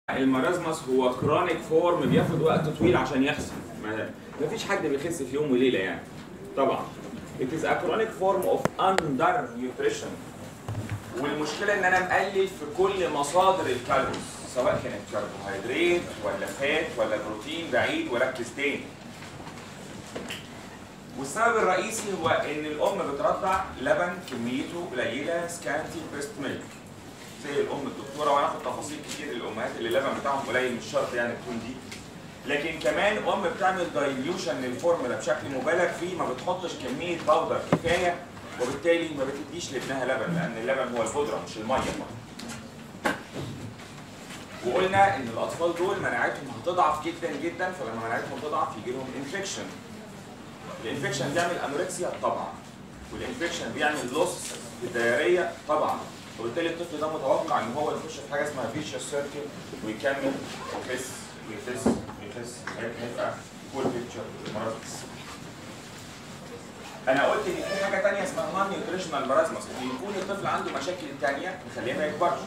المرازمس هو كرونيك فورم بياخد وقت طويل عشان يحصل. ما فيش حد بيخس في يوم وليله يعني. طبعا. It is a chronic form of undernutrition. والمشكله ان انا مقلل في كل مصادر الكالوريز سواء كانت كربوهيدرات ولا فات ولا بروتين بعيد وركز تاني. والسبب الرئيسي هو ان الام بترضع لبن كميته قليله سكانتي بريست ميلك. زي الام الدكتوره وهناخد تفاصيل كتير للامهات اللي اللبن بتاعهم قليل مش شرط يعني تكون دي. لكن كمان ام بتعمل دايليوشن للفورمولا بشكل مبالغ فيه، ما بتحطش كميه باودر كفايه وبالتالي ما بتديش لابنها لبن لان اللبن هو البودره مش الميه. وقلنا ان الاطفال دول مناعتهم هتضعف جدا جدا، فلما مناعتهم تضعف يجي لهم انفكشن. الانفكشن بيعمل انوركسيا طبعا، والانفكشن بيعمل لوس في الدياريه طبعا، وبالتالي الطفل ده متوقع ان هو يخش في حاجه اسمها فيشيوس سيركل ويكمل ويخس ويخس ويخس هيبقى فول بيكتشر مرازمس. انا قلت ان في حاجه ثانيه اسمها نون نيوتريشنال مرازمس، ان يكون الطفل عنده مشاكل ثانيه تخليه ما يكبرش.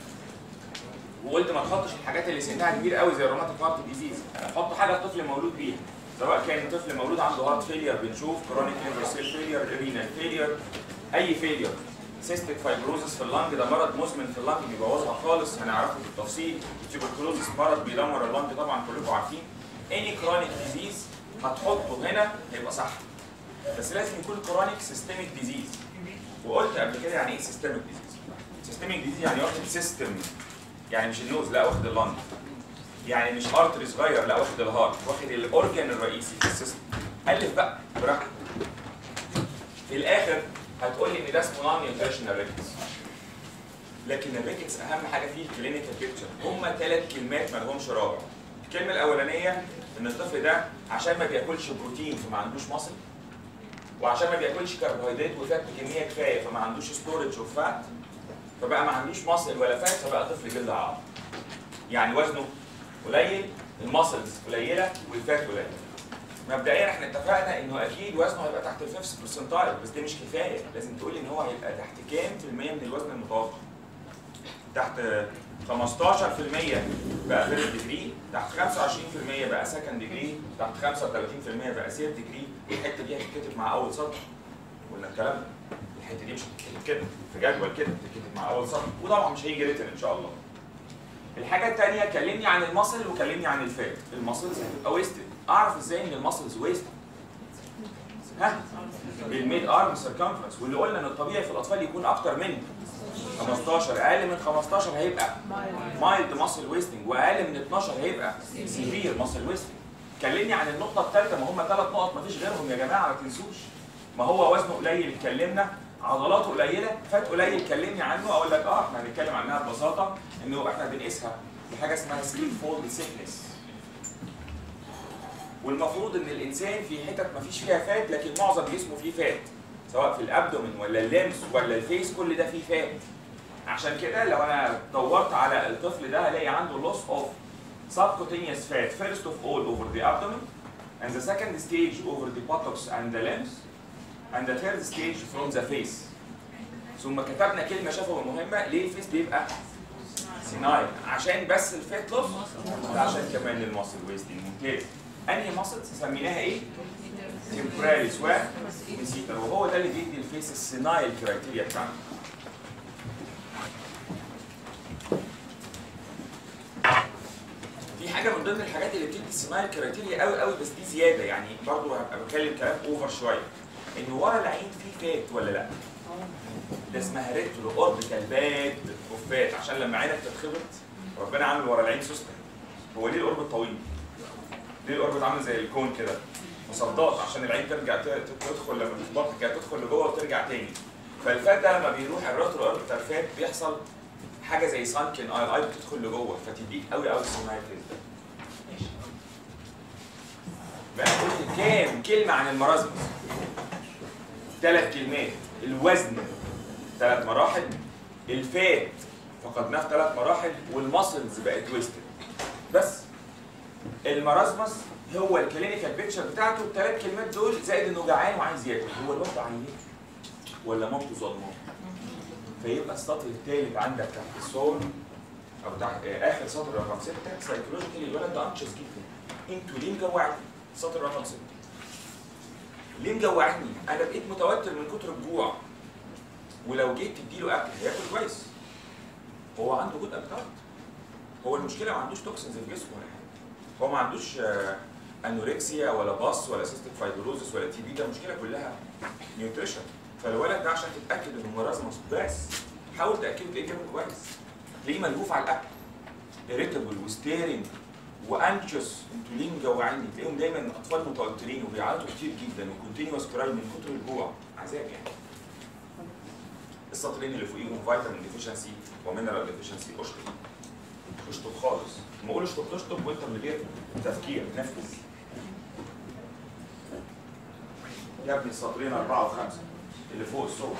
وقلت ما تحطش الحاجات اللي سنها كبير قوي زي الروماتيك هارت ديزيز، حط حاجه الطفل مولود بيها، سواء كان طفل مولود عنده هارت فيلير بنشوف كرونيك ليفر سيل فيلير، رينال فيلير، اي فيلير. سيستيك فايبروزس في اللنج ده مرض مزمن في اللنج بيبوظها خالص، هنعرفه بالتفصيل. تيوبركلوزس مرض بيدمر اللنج طبعا كلكم عارفين. اني كرونيك ديزيز هتحطه هنا هيبقى صح، بس لازم يكون كرونيك سيستميك ديزيز. وقلت قبل كده يعني ايه سيستميك ديزيز؟ سيستميك ديزيز يعني واخد سيستم، يعني مش النوز لا واخد اللنج، يعني مش ارتري صغير لا واخد الهارت، واخد الاورجن الرئيسي في السيستم. الف بقى براحتك. في الاخر هتقول لي ان ده اسمه نون نيوتريشنال ريكتس. لكن الريكتس اهم حاجه فيه الكلينيكال بيكتشر، هم 3 كلمات ما لهمش رابع. الكلمه الاولانيه ان الطفل ده عشان ما بياكلش بروتين فما عندوش مصل، وعشان ما بياكلش كربوهيدرات وفات بكميه كفايه فما عندوش ستورج اوف فات، فبقى ما عندوش مصل ولا فات، فبقى طفل جلد عظم. يعني وزنه قليل، المسلز قليله والفات قليل. مبدئيا احنا اتفقنا انه اكيد وزنه هيبقى تحت الفيفث برسنتايل، بس ده مش كفايه، لازم تقول لي ان هو هيبقى تحت كام في المية من الوزن المتوقع؟ تحت 15% بقى ثيرد ديجري، تحت 25% بقى سكند ديجري، تحت 35% بقى ثيرد ديجري. الحته دي هتتكتب مع اول سطر. قلنا الكلام ده. الحته دي مش هتتكتب كده في جدول كده، هتتكتب مع اول سطر، وطبعا مش هيجي ريتن ان شاء الله. الحاجه الثانيه كلمني عن المصل وكلمني عن الفات. المصلز هتبقى ويستد. اعرف ازاي ان المسلز ويست؟ ها؟ بالميد ارم سيركمفرنس، واللي قلنا ان الطبيعي في الاطفال يكون اكتر من 15. اقل من 15 هيبقى مايلد ماسل ويستنج، واقل من 12 هيبقى سيفير ماسل ويستنج. كلمني عن النقطه الثالثه، ما هم 3 نقط ما فيش غيرهم يا جماعه ما تنسوش. ما هو وزنه قليل اتكلمنا، عضلاته قليله، فات قليل كلمني عنه، اقول لك احنا هنتكلم عنها ببساطه انه احنا بنقيسها بحاجه اسمها سليب فولد سيكنس. والمفروض ان الانسان في حتت ما فيش فيها فات لكن معظم جسمه فيه فات، سواء في الابدومين ولا الليمس ولا الفيس، كل ده فيه فات. عشان كده لو انا دورت على الطفل ده هلاقي عنده loss of subcutaneous fat first of all over the abdomen, and the second stage over the buttocks and the limbs, and the third stage from the face. ثم كتبنا كلمه شفوي مهمه، ليه الفيس بيبقى سينايل؟ عشان بس الفات لوس، عشان كمان الماسل ويستنج. ممتاز. انهي ماسلز سميناها ايه؟ تمبراليس وميسيتر، وهو ده اللي بيدي الفيس السينايل كرايتيريا بتاعنا. في حاجه من ضمن الحاجات اللي بتدي السينايل كرايتيريا قوي قوي، بس دي زياده يعني، برضه هبقى بتكلم كلام اوفر شويه، ان ورا العين فيه فات ولا لا؟ ده اسمها ريترو اوربيتال باد اوف فات، عشان لما عينك تتخبط ربنا عامل ورا العين سوسته. هو ليه القرب طويل؟ ليه الأوربت عامل زي الكون كده؟ مصدات عشان العين ترجع تدخل، لما بتخبط كده تدخل لجوه وترجع تاني. فالفات ده لما بيروح الريترو اوربيتال فات بيحصل حاجه زي سانكن اي، الاي بتدخل لجوه فتديك قوي قوي السينايل ده. ماشي. بقى قلت كام كلمه عن المرازمس؟ 3 كلمات. الوزن 3 مراحل، الفات فقدناه في 3 مراحل، والماسلز بقت ويستد. بس المرازمس هو الكلينيكال بيكتشر بتاعته ال3 كلمات دول، زائد انه جعان وعايز ياكل. هو الواد عيان ولا مامته ظلماه؟ فيبقى السطر الثالث عندك تحت الصون او تحت اخر سطر رقم 6 سايكولوجيكالي الولد ده انشس جدا. انتوا ليه مجوعتني؟ سطر رقم 6. ليه مجوعتني؟ انا بقيت متوتر من كتر الجوع. ولو جيت تديله اكل هياكل كويس. هو عنده جود ابيتايت. هو المشكله ما عندوش توكسنز في جسمه ولا حاجه. هو ما عندوش انوركسيا ولا باص ولا سيستيك فايبروزس ولا تي بي، ده المشكله كلها نيوتريشن. فالولد ده عشان تتاكد انه مرازمس بس حاول تاكده تلاقيه بياكل كويس. تلاقيه ملهوف على الاكل. اريتابل وستيرنج وانشس. انتوا ليه مجوعيني؟ تلاقيهم دايما اطفال متوترين وبيعيطوا كتير جدا وكونتينوس كراي من كتر الجوع. عذاب يعني. السطرين اللي فوقيهم فيتامين ديفيشنسي ومينرال ديفيشنسي اشطب خالص. لما اقول اشطب تشطب وانت من غير تفكير نفذ. يا ابني السطرين 4 و5 اللي فوق الصور.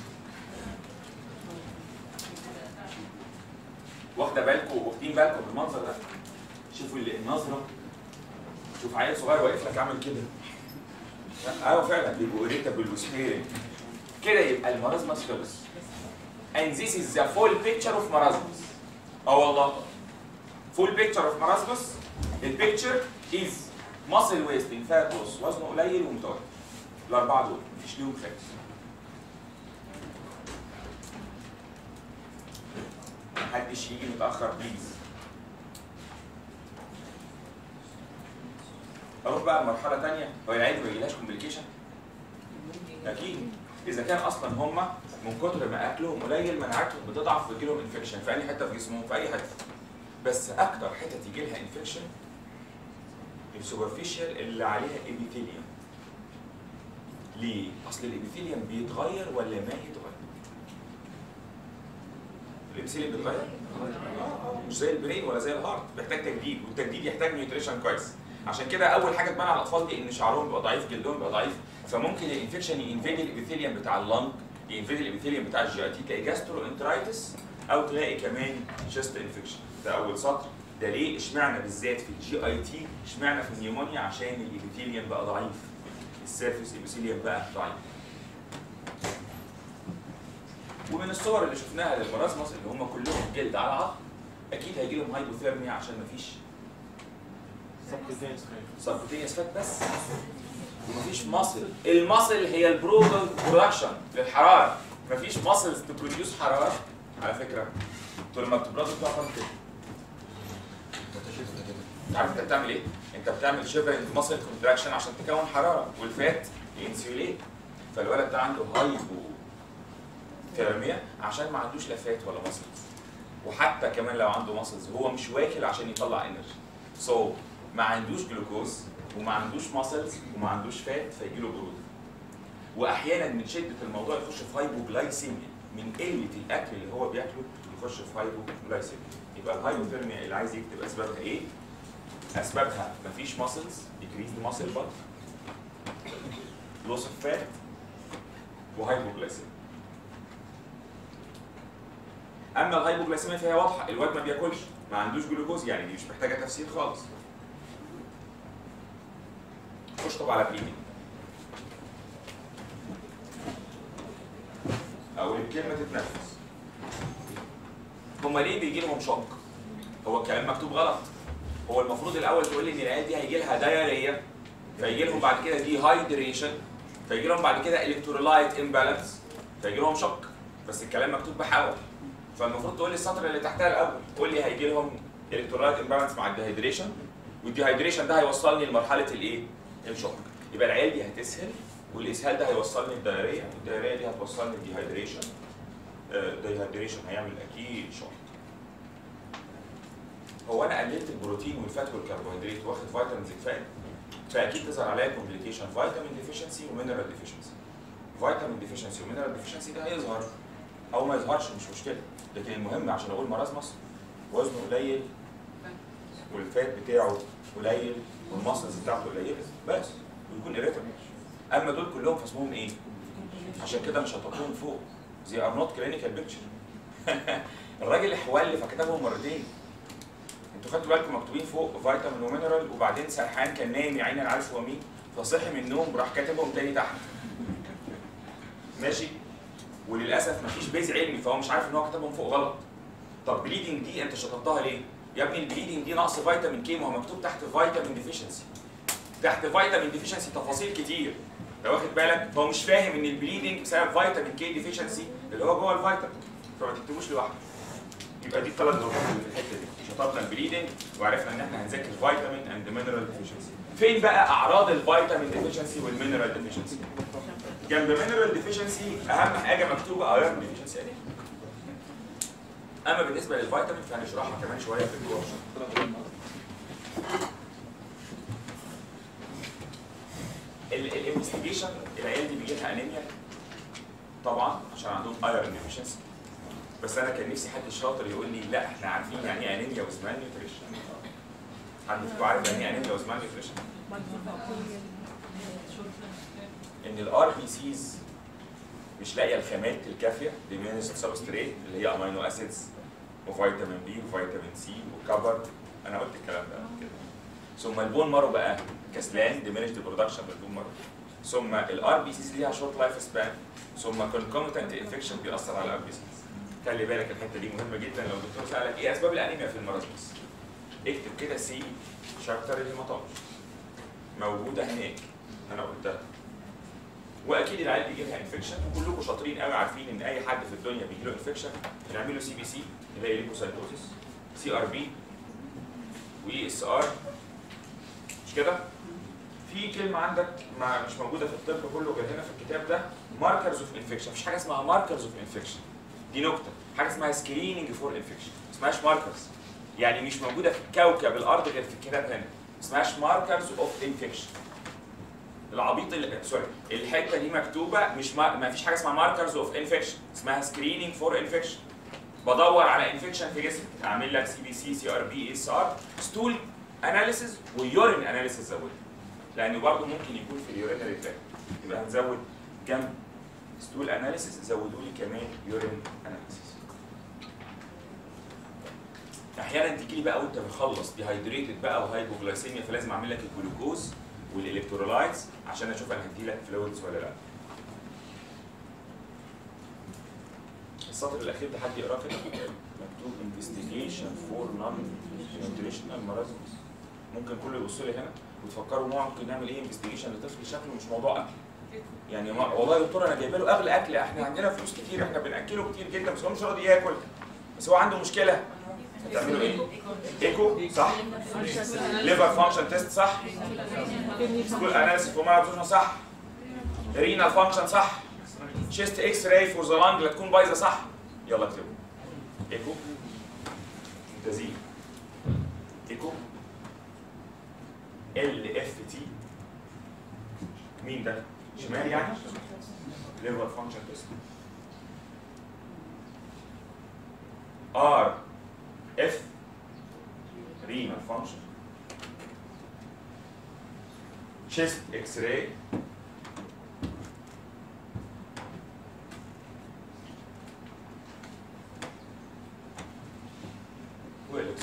واخده بالكم واخدين بالكم بالمنظر ده؟ شوفوا النظره. شوف عيل صغير واقف لك عامل كده. ايوه فعلا بيبقوا اريتابل وسبيرنج. كده يبقى المرازمس خلص. And this is the full picture of marasmus. والله. Full picture of marasmus. The picture is muscle wasting, fat loss، وزنه قليل ومتوتر. الأربعة دول مفيش ليهم خالص. محدش يجي متأخر بليز. أروح بقى لمرحلة تانية. هو العيال ما يجيلهاش كومبليكيشن؟ أكيد. إذا كان أصلا هما من كتر ما أكلهم قليل مناعتهم بتضعف ويجي لهم انفكشن في أي حتة في جسمهم في أي حتة. بس أكتر حتة يجي لها انفكشن السوبرفيشال اللي عليها ابيثيليوم. ليه؟ أصل الابيثيليوم بيتغير ولا ما يتغير؟ الابيثيليوم بيتغير؟ مش زي البرين ولا زي الهارت، بيحتاج تجديد، والتجديد يحتاج نيوتريشن كويس. عشان كده أول حاجة تبان على الأطفال دي إن شعرهم بيبقى ضعيف، جلدهم بيبقى ضعيف، فممكن الانفكشن ينفيد الابيثيليوم بتاع اللنج، ينفيد الابيثيليوم بتاع الجي اي تي، تلاقي جاسترو انترايتس او تلاقي كمان شيست انفكشن. ده اول سطر. ده ليه؟ اشمعنى بالذات في الجي اي تي؟ اشمعنى في النيمونيا؟ عشان الابيثيليوم بقى ضعيف. السيرفيس ابيثيليوم بقى ضعيف. ومن الصور اللي شفناها للمراسمس اللي هم كلهم جلد على عظم اكيد هيجي لهم هايبوثيرميا عشان مفيش سبكوتينيوس فات بس. ومفيش ماسل. الماسل هي البرودكشن للحراره. مفيش ماسلز تبروديوس حراره. على فكره طول ما بتبردوا بتعمل كده. عارف انت بتعمل ايه؟ انت بتعمل شبه ماسل كونتراكشن عشان تكون حراره، والفات ينسيوليت. فالولد ده عنده هايبوثيرميا عشان ما عندوش لا فات ولا ماسلز. وحتى كمان لو عنده ماسلز هو مش واكل عشان يطلع انرجي. ما عندوش جلوكوز وما عندوش ماسلز وما عندوش فات فيجي له برود. واحيانا من شده الموضوع يخش في هايبوجلايسيميا، من قله الاكل اللي هو بياكله يخش في هايبوجلايسيميا. يبقى الهايبوثيرميا اللي عايز يكتب اسبابها ايه؟ اسبابها مفيش ماسلز، decreased muscle bulk، loss of fat، وهايبوجلايسيميا. اما الهايبوجلايسيميا فهي واضحه، الواد ما بياكلش، ما عندوش جلوكوز، يعني دي مش محتاجه تفسير خالص. اشطب على بليدنج. او الكلمه تتنفس. هما ليه بيجي لهم شوك؟ هو الكلام مكتوب غلط. هو المفروض الاول تقول لي ان العيال دي هيجي لها دايريا، فيجي لهم بعد كده دي هايدريشن، فيجي لهم بعد كده الكترولايت امبالانس، فيجي لهم شوك. بس الكلام مكتوب بحاول. فالمفروض تقول لي السطر اللي تحتها الاول، تقول لي هيجي لهم الكترولايت امبالانس مع الديهايدريشن، والديهايدريشن ده هيوصلني لمرحله الايه؟ الشوك. يبقى العيال دي هتسهل، والاسهال ده هيوصلني للدايريه، والدايريه دي هتوصلني للديهايدريشن. الديهايدريشن هيعمل اكيد شوك. هو انا قللت البروتين والفات والكربوهيدرات واخد فيتامينز كفايه، فاكيد تظهر عليا كومبليكيشن فيتامين ديفيشنسي ومينرال ديفيشنسي. فيتامين ديفيشنسي ومينرال ديفيشنسي ده هيظهر او ما يظهرش مش مشكله، لكن المهم عشان اقول مرازمس وزنه قليل والفات بتاعه قليل والماسلز بتاعته قليله بس، ويكون اريتابل. اما دول كلهم فاسمهم ايه؟ عشان كده مش هتحطوهم فوق. زي ار نوت كلينيكال بيكتشر. الراجل احول فكتبهم مرتين. انتوا خدتوا بالكم مكتوبين فوق فيتامين ومينرال، وبعدين سرحان كان نايم يا عيني انا عارف هو مين، فصحي من النوم راح كاتبهم تاني تحت. ماشي؟ وللاسف مفيش بيز علمي فهو مش عارف ان هو كتبهم فوق غلط. طب بليدنج دي انت شطبتها ليه؟ يا ابني البليدنج دي نقص فيتامين كي، ما هو مكتوب تحت فيتامين ديفيشنسي. تحت فيتامين ديفيشنسي تفاصيل كتير. لو واخد بالك هو مش فاهم ان البليدنج بسبب فيتامين كي ديفيشنسي اللي هو جوه الفيتامين، فما تكتبوش لوحده. يبقى دي الثلاث نقط اللي في الحته دي، شطبنا البليدنج وعرفنا ان احنا هنذاكر فيتامين اند مينرال ديفيشنسي. فين بقى اعراض الفيتامين ديفيشنسي والمينرال ديفيشنسي؟ جنب مينرال ديفيشنسي اهم حاجه مكتوبه ايرون ديفيشنسي. اما بالنسبه للفيتامين فهنشرحها كمان شويه في الكورس. الانفستيجيشن العيال دي بيجي لها انيميا طبعا عشان عندهم ايرون ديفيشنسي، بس انا كان نفسي حد شاطر يقول لي لا احنا عارفين يعني ايه انيميا وزمان نيوتريشن. حد فيكم عارف يعني ايه انيميا وزمان نيوتريشن؟ ان الار بي سيز مش لاقيه الخامات الكافيه لمينس سبستريت اللي هي امينو اسيدز وفيتامين بي وفيتامين سي وكبر. انا قلت الكلام ده كده. ثم البون مارو بقى كسلان ديمينشد برودكشن بالبون مارو. ثم الار بي سيز ليها شورت لايف سبان. ثم كونكوميتنت انفكشن بيأثر على الار بي سيز. خلي بالك الحته دي مهمه جدا. لو الدكتور سالك ايه اسباب الانيميا في المرض اكتب كده سي شابتر الهيماتولوجي موجوده هناك انا قلتها. واكيد العيال بيجي لها انفكشن وكلكم شاطرين قوي عارفين ان اي حد في الدنيا بيجي له انفكشن بنعمل له سي بي سي اللي هي ليكوسايتوزيس، سي ار بي واي اس ار، مش كده؟ في كلمه عندك مش موجوده في الطب كله غير هنا في الكتاب ده، ماركرز اوف انفكشن. مفيش حاجه اسمها ماركرز اوف انفكشن، دي نكته. حاجه اسمها سكريننج فور انفكشن، ما اسمهاش ماركرز. يعني مش موجوده في كوكب الارض غير في الكتاب هنا، ما اسمهاش ماركرز اوف انفكشن. العبيط اللي سوري الحته دي مكتوبه مش ما فيش حاجه اسمها ماركرز اوف انفكشن، اسمها سكريننج فور انفكشن. بدور على انفكشن في جسمك، اعمل لك سي بي سي، سي ار بي، اس ار، ستول اناليسيز ويورين اناليسيز زود، لانه برضه ممكن يكون في اليورينري تراك. يبقى هنزود جنب ستول اناليسيز زودوا لي كمان يورين اناليسيز. احيانا تيجي لي بقى وانت بتخلص ديهايدريتد بقى وهايبوغلايسيميا، فلازم اعمل لك الجلوكوز والالكترولايتس عشان اشوف انا هدي لك فلويدز ولا لا. السطر الاخير ده حد يقراه كده؟ مكتوب انفستيجيشن فور نون نيوتريشنال مارازمز. ممكن كله يبص لي هنا وتفكروا ممكن نعمل ايه انفستيجيشن لطفل شكله مش موضوع اكل. يعني والله يا دكتور انا جايبه له اغلى اكل، احنا عندنا فلوس كتير، احنا بناكله كتير جدا بس هو مش راضي ياكل، بس هو عنده مشكله. هتعملوا ايه؟ ايكو صح؟ ليفر فانكشن تيست صح؟ سكول اناليسيس فور مارابسوشن صح؟ رينال فانكشن صح؟ شيست اكس راي فور ذا لانج لا تكون بايظه صح؟ يلا اكتبوا ايكو ممتازين. ايكو ال اف تي مين ده؟ شمال يعني؟ ليفر فانكشن تيست. ار اف رينال فانكشن. chest x-ray والإكس.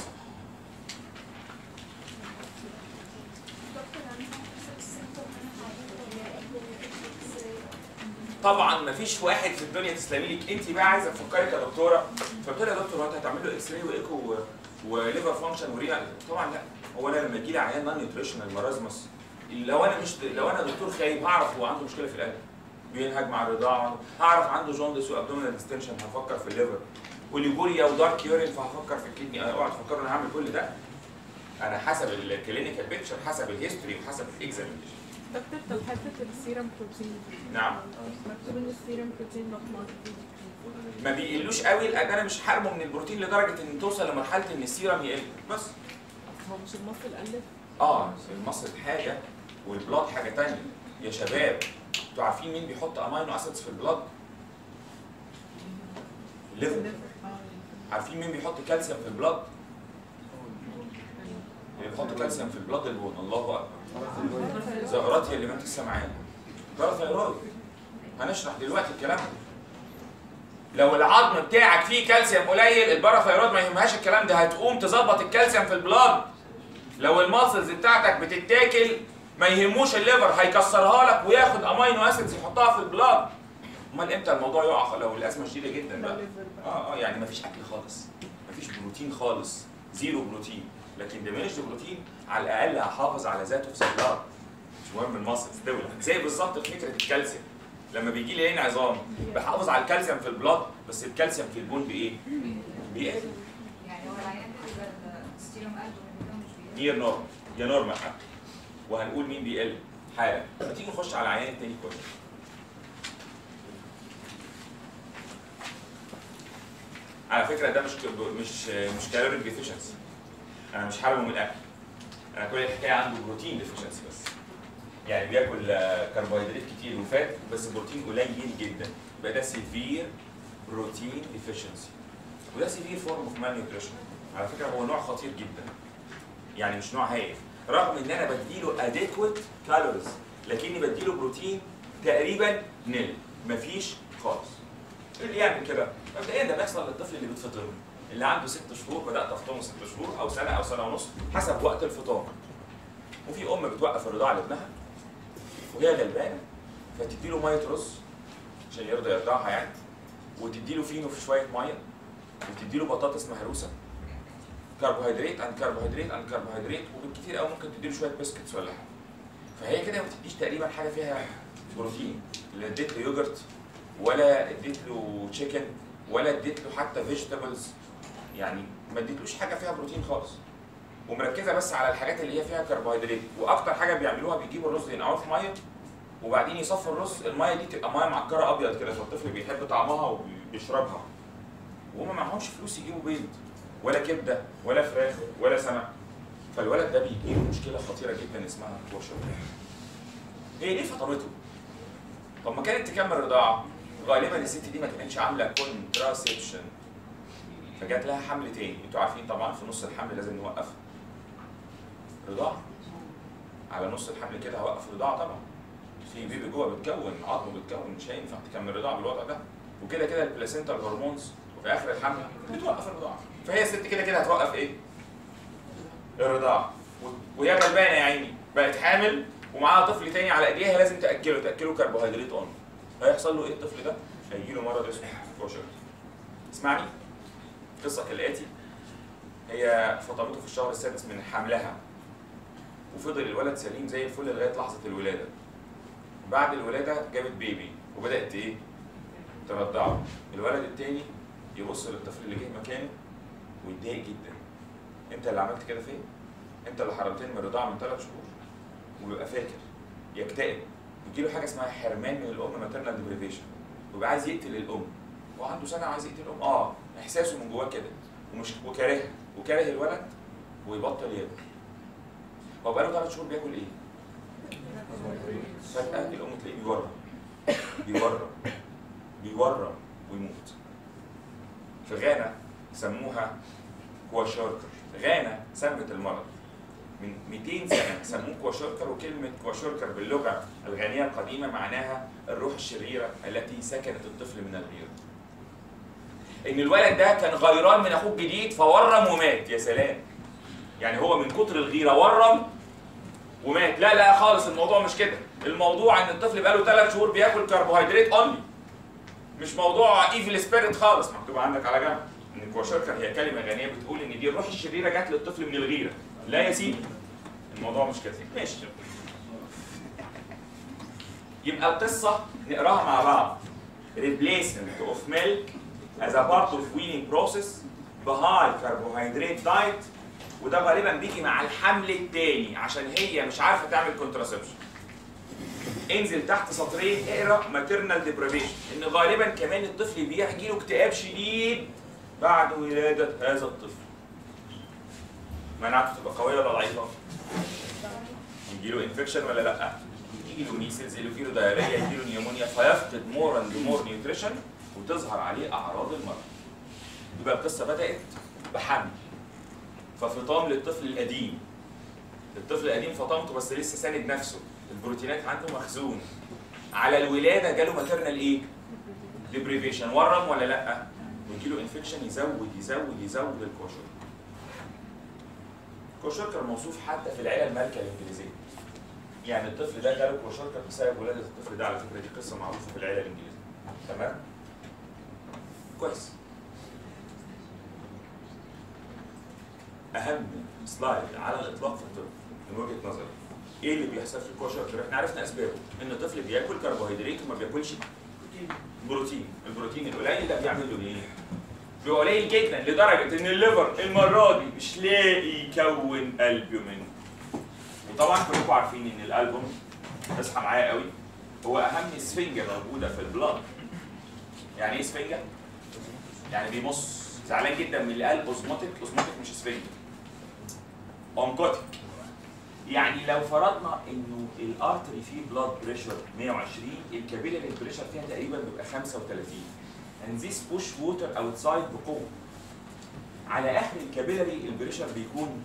طبعا مفيش واحد في الدنيا تسلمي لك، انت بقى عايزه تفكري كدكتوره، فقلت لها يا دكتور انت هتعمل له اكس راي وايكو وليفر فانكشن ورينال؟ طبعا لا. هو انا لما يجي لي عيان نون نيوتريشنال مارازمس، لو انا دكتور خايب هعرف هو عنده مشكله في القلب بينهج مع الرضاعه، هعرف عنده جوندس وابدومينال ديستنشن هفكر في الليفر، وليجوريا ودارك يورين فهفكر في الكدني. انا اوعى تفكروا انا هعمل كل ده، انا حسب الكلينيكال بيكتشر، حسب الهيستوري وحسب الاكزامينشن. دكتور طب حته السيرم بروتين نعم مكتوب ان السيرم بروتين مقمار ما بيقلوش قوي، لان انا مش حارمه من البروتين لدرجه ان توصل لمرحله ان السيرم يقل بس. هو مش المصل قلت؟ المصل حاجه والبلاد حاجه ثانيه يا شباب. انتوا عارفين مين بيحط امينو اسيدز في البلاد؟ الليفر. عارفين مين بيحط كالسيوم في البلاد؟ اللي بيحط كالسيوم في البلاد البون. الله اكبر. زغرات هي اللي ما انت سامعاها. باراثايرويد. هنشرح دلوقتي الكلام ده. لو العظم بتاعك فيه كالسيوم قليل الباراثايرويد ما يهمهاش الكلام ده، هتقوم تظبط الكالسيوم في البلاد. لو الماسلز بتاعتك بتتاكل ما يهموش الليفر، هيكسرها لك وياخد امينو اسيدز يحطها في البلاد. امال امتى الموضوع يقع؟ لو الازمه شديده جدا بقى. يعني مفيش اكل خالص، مفيش بروتين خالص، زيرو بروتين، لكن ديمينشد بروتين على الاقل هحافظ على ذاته في سيلات، مش مهم المصل دولة. زي بالظبط في فكره الكالسيوم، لما بيجي لي عين عظام بحافظ على الكالسيوم في البلاد، بس الكالسيوم في البون بايه؟ بيقل. يعني هو العيان بيبقى الستيروم قلبه من مش بيقل. نير نورمال، يا نورمال حتى. وهنقول مين بيقل حالا. لما تيجي نخش على العيان التاني كويس. على فكره ده مش كالوري ديفيشنسي. انا مش حارمه من الاكل. انا كل الحكايه عنده بروتين ديفيشنسي بس. يعني بياكل كربوهيدرات كتير وفات بس بروتين قليل جدا. يبقى ده سيفير بروتين ديفيشنسي. وده سيفير فورم اوف مال نيوتريشن. على فكره هو نوع خطير جدا. يعني مش نوع هايف. رغم ان انا بديله اديكويت كالوريز لكني بديله بروتين تقريبا نل، مفيش خالص. ايه اللي يعمل كده؟ مبدئيا ده بيحصل للطفل اللي بيتفطر، اللي عنده 6 شهور، بدات افطمه 6 شهور او سنه او سنه ونص حسب وقت الفطام. وفي ام بتوقف الرضاعه لابنها وهي غلبانه فتديله ميه رز عشان يرضى يرضعها يعني، وتديله فينو في شويه ميه، وتديله بطاطس مهروسه، كربوهيدرات عن كربوهيدرات عن كربوهيدرات، وبالكثير قوي ممكن تديله شويه بسكتس ولا حاجه. فهي كده ما بتديش تقريبا حاجه فيها بروتين، لا اديت له يوجرت ولا اديت له تشيكن ولا اديت له حتى فيجيتابلز، يعني ما اديتلوش حاجه فيها بروتين خالص. ومركزه بس على الحاجات اللي هي فيها كربوهيدرات، واكتر حاجه بيعملوها بيجيبوا الرز ينقعوه في ميه وبعدين يصفوا الرز، الميه دي تبقى ميه معكره ابيض كده فالطفل بيحب طعمها وبيشربها. وهم معهمش فلوس يجيبوا بيض ولا كبده ولا فراخ ولا سمك. فالولد ده بيجيله مشكله خطيره جدا اسمها كوشر. هي ليه فطمته؟ طب ما كانت تكمل رضاعه، غالبا الست دي ما كانتش عامله كونتراسبشن فجات لها حمل تاني. انتوا عارفين طبعا في نص الحمل لازم نوقف رضاعه. على نص الحمل كده هوقف رضاعه طبعا. في بيبي جوه بتكون عظمه بتكون، مش هينفع تكمل رضاعه بالوضع ده. وكده كده البلاسينتا الهرمونز وفي اخر الحمل بتوقف الرضاعه. فهي الست كده كده هتوقف ايه؟ الرضاعه. وهي غلبانه يا عيني بقت حامل ومعاها طفل تاني على ايديها لازم تاكله كربوهيدرات اون. هيحصل له ايه الطفل ده؟ هيجي له مرض اسمه كوشر. اسمعني قصه كالاتي. هي فطمته في الشهر السادس من حملها وفضل الولد سليم زي الفل لغايه لحظه الولاده. بعد الولاده جابت بيبي وبدات ايه؟ ترضعه. الولد التاني يبص للطفل اللي جه مكانه ويتضايق جدا. انت اللي عملت كده فين؟ انت اللي حرمتني من الرضاعه من 3 شهور. ويبقى فاكر، يكتئب، يجيله حاجه اسمها حرمان من الام، ماتيرنال ديبريفيشن، ويبقى عايز يقتل الام. هو عنده سنه عايز يقتل الام، احساسه من جواه كده وكارهها وكاره الولد ويبطل ياكل. هو بقاله 3 شهور بياكل ايه؟ فجأة الام تلاقيه بيورم ويموت. في غانا سموها كواشوركر. غانا سمت المرض من 200 سنه سموه كواشوركر، وكلمه كواشوركر باللغه الغانيه القديمه معناها الروح الشريره التي سكنت الطفل من الغيره. ان الولد ده كان غيران من اخوه الجديد فورم ومات. يا سلام، يعني هو من كتر الغيره ورم ومات. لا خالص، الموضوع مش كده. الموضوع ان الطفل بقاله 3 شهور بياكل كربوهيدرات اونلي، مش موضوع ايفل سبيريت خالص. مكتوب عندك على جنب ان كواشوركر هي كلمه غانيه بتقول ان دي الروح الشريره جت للطفل من الغيره. لا يا سيدي، الموضوع مش كده. ماشي، يبقى القصه نقراها مع بعض. replacement of milk as a part of weaning process بهاي carbohydrate diet، وده غالبا بيجي مع الحمل الثاني عشان هي مش عارفه تعمل كونتراسبشن. انزل تحت سطرين اقرا maternal deprivation، ان غالبا كمان الطفل بيجي له اكتئاب شديد بعد ولاده هذا الطفل. مناعته تبقى قويه ولا ضعيفه؟ يجي له انفكشن ولا لا؟ يجي له ميسلز، يجي له دايريا، يجي له نيمونيا، فيفقد مور اند مور نيوتريشن وتظهر عليه اعراض المرض. يبقى القصه بدات بحمل، ففطام للطفل القديم. الطفل القديم فطمته بس لسه ساند نفسه، البروتينات عنده مخزون. على الولاده جاله ماتيرنال ايه؟ ديبريفيشن، ورم ولا لا؟ ويجي له انفكشن يزود الكوشر. كوشوركر موصوف حتى في العيله المالكه الانجليزيه. يعني الطفل ده جاله كوشوركر بسبب ولاده الطفل ده، على فكره دي قصه معروفه في العيله الانجليزيه. تمام؟ كويس. اهم سلايد على الاطلاق في الطب من وجهه نظري. ايه اللي بيحصل في الكوشر؟ احنا عرفنا اسبابه، ان الطفل بياكل كربوهيدرات وما بياكلش بروتين. البروتين القليل ده بيعمل له ايه؟ بيبقى قليل جدا لدرجه ان الليفر المره دي مش لاقي يكون البومين. وطبعا كلكم عارفين ان الالبوم، اصحى معايا قوي، هو اهم سفنجه موجوده في البلاد. يعني ايه سفنجه؟ يعني بيمص. زعلان جدا من اللي قال اوزموتيك. اوزموتيك مش سفنجه، اونكوتيك. يعني لو فرضنا انه الارتري فيه بلاد بريشر 120، الكابيلاري بريشر فيها تقريبا بيبقى 35. and this push water outside بقوه. على اخر الكابيلاري البريشر بيكون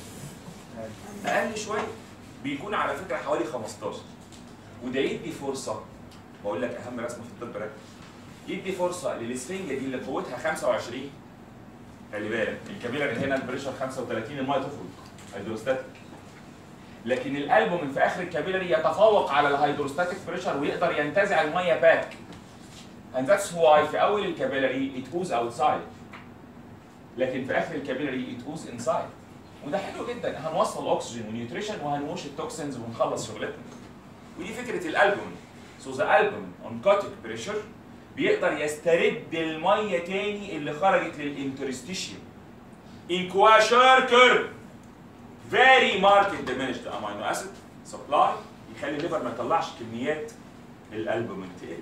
اقل شويه، بيكون على فكره حوالي 15. وده يدي فرصه، بقول لك اهم رسمه في الطب ركز، يدي فرصه للسفنجه دي اللي قوتها 25. خلي بالك الكابيلاري هنا البريشر 35، الميه تخرج هيدروستاتيك. لكن الالبومين في اخر الكابيلاري يتفوق على الهيدروستاتيك بريشر ويقدر ينتزع الميه باك. and that's why في اول الكابيلاري it goes outside، لكن في اخر الكابيلاري it goes inside. وده حلو جدا، هنوصل اكسجين ونيوتريشن وهنموش التوكسينز ونخلص شغلتنا. ودي فكره الالبومين. so the album on oncotic pressure بيقدر يسترد الميه تاني اللي خرجت للانترستيشيوم. in quasharker very marked diminished amino acid supply يخلي الليفر ما يطلعش كميات الالبومين تقل.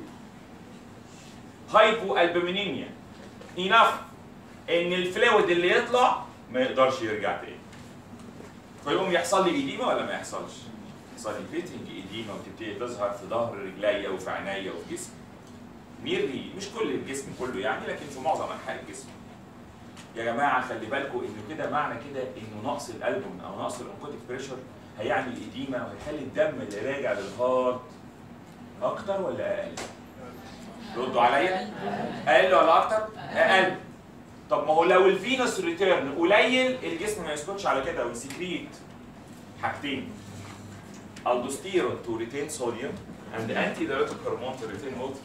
هايبو البومينيميا enough ان الفلويد اللي يطلع ما يقدرش يرجع تاني. فيقوم يحصل لي ايديما ولا ما يحصلش؟ يحصل لي فيتنج ايديما وتبتدي تظهر في ظهر رجليا وفي عينيا وفي جسمي. ميرلي مش كل الجسم كله يعني، لكن في معظم انحاء الجسم. يا جماعه خلي بالكم انه كده معنى كده انه نقص الالبوم او نقص الانكوتيك بريشر هيعمل ايديما وهيخلي الدم اللي راجع للهارت اكتر ولا اقل؟ ردوا عليا. اقل ولا اكتر؟ اقل. طب ما هو لو الفينوس ريتيرن قليل الجسم ما يسكتش على كده ويسكريت حاجتين، الدوستيرون تو ريتين صوديوم اند انتي دايوريتيك هرمون تو ريتين ووتر.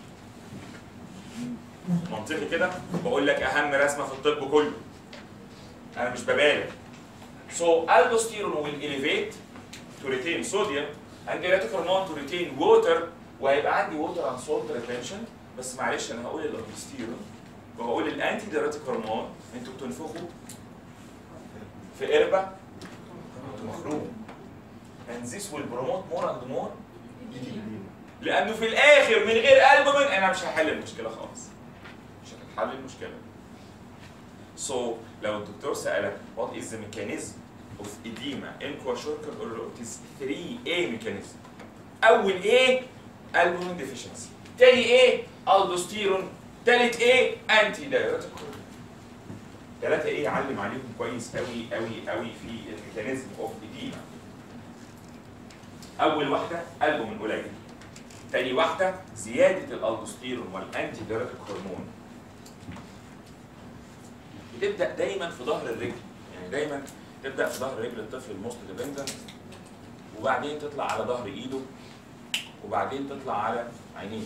منطقي كده؟ بقول لك اهم رسمه في الطب كله، انا مش ببالغ. So aldosterone will elevate to retain sodium and diuretic hormone to retain water، وهيبقى عندي water and salt retention. بس معلش انا هقول الالدوستيرون وهقول الانتي دايوريتيك هرمون انتوا بتنفخوا في قربه انتوا مخروم. and this will promote more and more لانه في الاخر من غير البومين انا مش هحل المشكله خالص. مش هتتحل المشكله. So لو الدكتور سألك what is the mechanism of edema in kwashiorkor it is 3A mechanism. أول A albumin deficiency، تاني A aldosterone، تالت A anti diuretic hormone. 3A علم عليهم كويس قوي قوي قوي في الميكانيزم of edema. أول واحدة albumin قليل، تاني واحدة زيادة الالدوستيرون والانتي دايوريتيك هرمون. بتبدا دايما في ظهر الرجل، يعني دايما تبدا في ظهر رجل الطفل الموست ديبندنت، وبعدين تطلع على ظهر ايده، وبعدين تطلع على عينيه.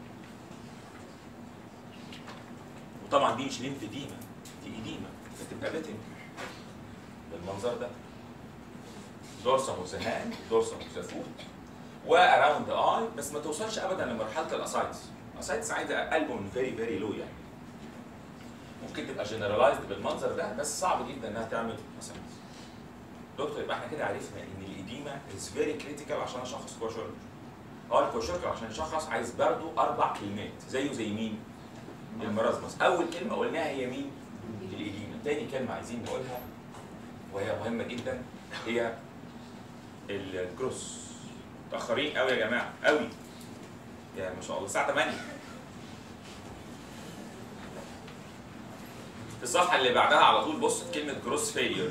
وطبعا دي مش ليمفيديما، دي ايديما، فتبقى بتنج بالمنظر ده. دورسم وزهان، دورسم وزفوت، واراوند اي، بس ما توصلش ابدا لمرحله الاسايتس. الاسايتس عايزه البوم فيري فيري لو يعني. ممكن تبقى جنرالايزد بالمنظر ده، بس صعب جدا انها تعمل اسايتس. دكتور يبقى احنا كده عرفنا ان الايديما از فيري كريتيكال عشان اشخص كواشيوركر. الكواشيوركر عشان يشخص عايز برضه 4 كلمات زيه زي مين؟ المرازمس. اول كلمه قلناها هي مين؟ الايديما. تاني كلمه عايزين نقولها وهي مهمه جدا هي الجروس. متأخرين قوي يا جماعه قوي. يعني ما شاء الله الساعه 8. في الصفحه اللي بعدها على طول بص كلمه جروس فيلير.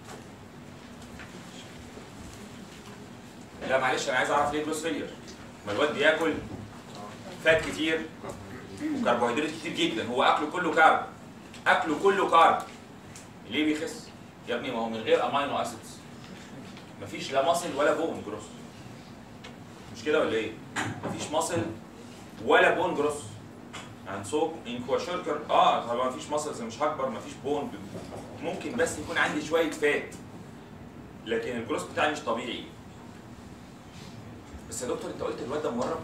لا معلش انا عايز اعرف ليه جروس فيلير؟ ما الواد بياكل فات كتير وكربوهيدرات كتير جدا، هو اكله كله كارب. اكله كله كارب. ليه بيخس؟ يا ابني ما هو من غير امينو اسيدز. مفيش لا ماسل ولا بون جروس. مش كده ولا ايه؟ مفيش ماسل ولا بون جروس. and so in كواشوركر طبعا مفيش ماسلز، مش هكبر، مفيش بون، ممكن بس يكون عندي شويه فات، لكن الجروس بتاعي مش طبيعي. بس يا دكتور انت قلت الواد ده مورم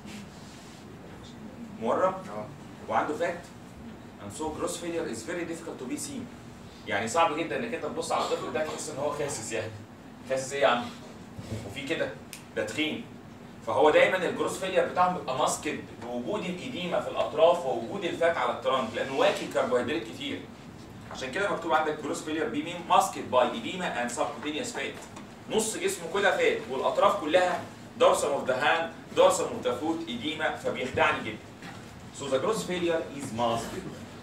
وعنده فات and so gross failure is very difficult to be seen. يعني صعب جدا انك انت تبص على الطفل ده تحس ان هو خاسس، يعني خاسس ايه يا عم؟ وفي كده ده تخين. فهو دايما الجروس فيلير بتاعهم بيبقى ماسكد بوجود الايديما في الاطراف ووجود الفات على الترانك، لانه واكل كربوهيدرات كتير. عشان كده مكتوب عندك جروس فيلير بي مين ماسكد باي ايديما اند سبكوتينيوس فات. نص جسمه كده فات والاطراف كلها dorsum of the hand, dorsum of the foot, edema، فبيخدعني جدا. So the gross failure is masked.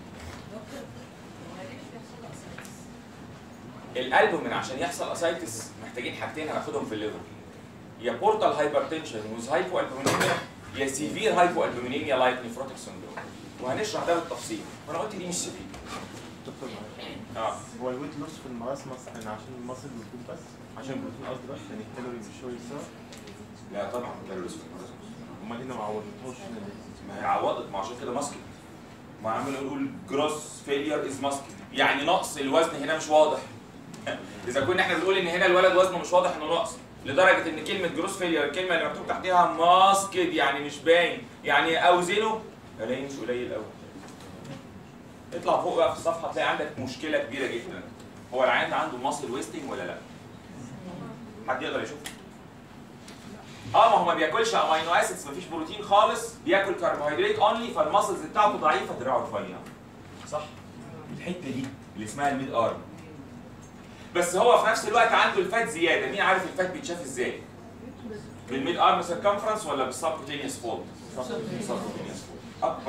الالبومين عشان يحصل اسايتس محتاجين حاجتين هناخدهم في الليفر، يا بورتال هايبرتنشن ويز هايبو البومينيميا، يا سيفير هايبو البومينيميا لايك نيفروتيك سندروم، وهنشرح ده بالتفصيل. وانا قلت دي مش سيفير. دكتور هو الويت لوس في المراسمس كان عشان المصل بروتين بس؟ عشان البروتين قصدي بس، يعني الكالوري مش شويه صح؟ لا طبعا كالوريز في المراسمس. امال هنا ما عوضتهوش. ما هي عوضت، ما عشان كده ماسكت. ما عمال نقول جروس فيلير از ماسكت، يعني نقص الوزن هنا مش واضح. اذا كنا احنا بنقول ان هنا الولد وزنه مش واضح انه نقص، لدرجه ان كلمه جروس فيلير الكلمه اللي مكتوب تحتها ماسكد يعني مش باين، يعني اوزنه الاقيه مش قليل قوي. اطلع فوق بقى في الصفحه تلاقي عندك مشكله كبيره جدا. هو العيان ده عنده ماسل ويستنج ولا لا؟ حد يقدر يشوف؟ ما هو ما بياكلش امينو اسيدز، مفيش بروتين خالص، بياكل كربوهيدرات اونلي، فالماسلز بتاعته ضعيفه، دراعه رفيع. صح؟ الحته دي اللي اسمها الميد ارم. بس هو في نفس الوقت عنده الفات زياده، مين عارف الفات بيتشاف ازاي؟ بالميد ارم سيركمفرنس ولا بالسبكوتينيوس فولد؟ بالسبكوتينيوس فولد.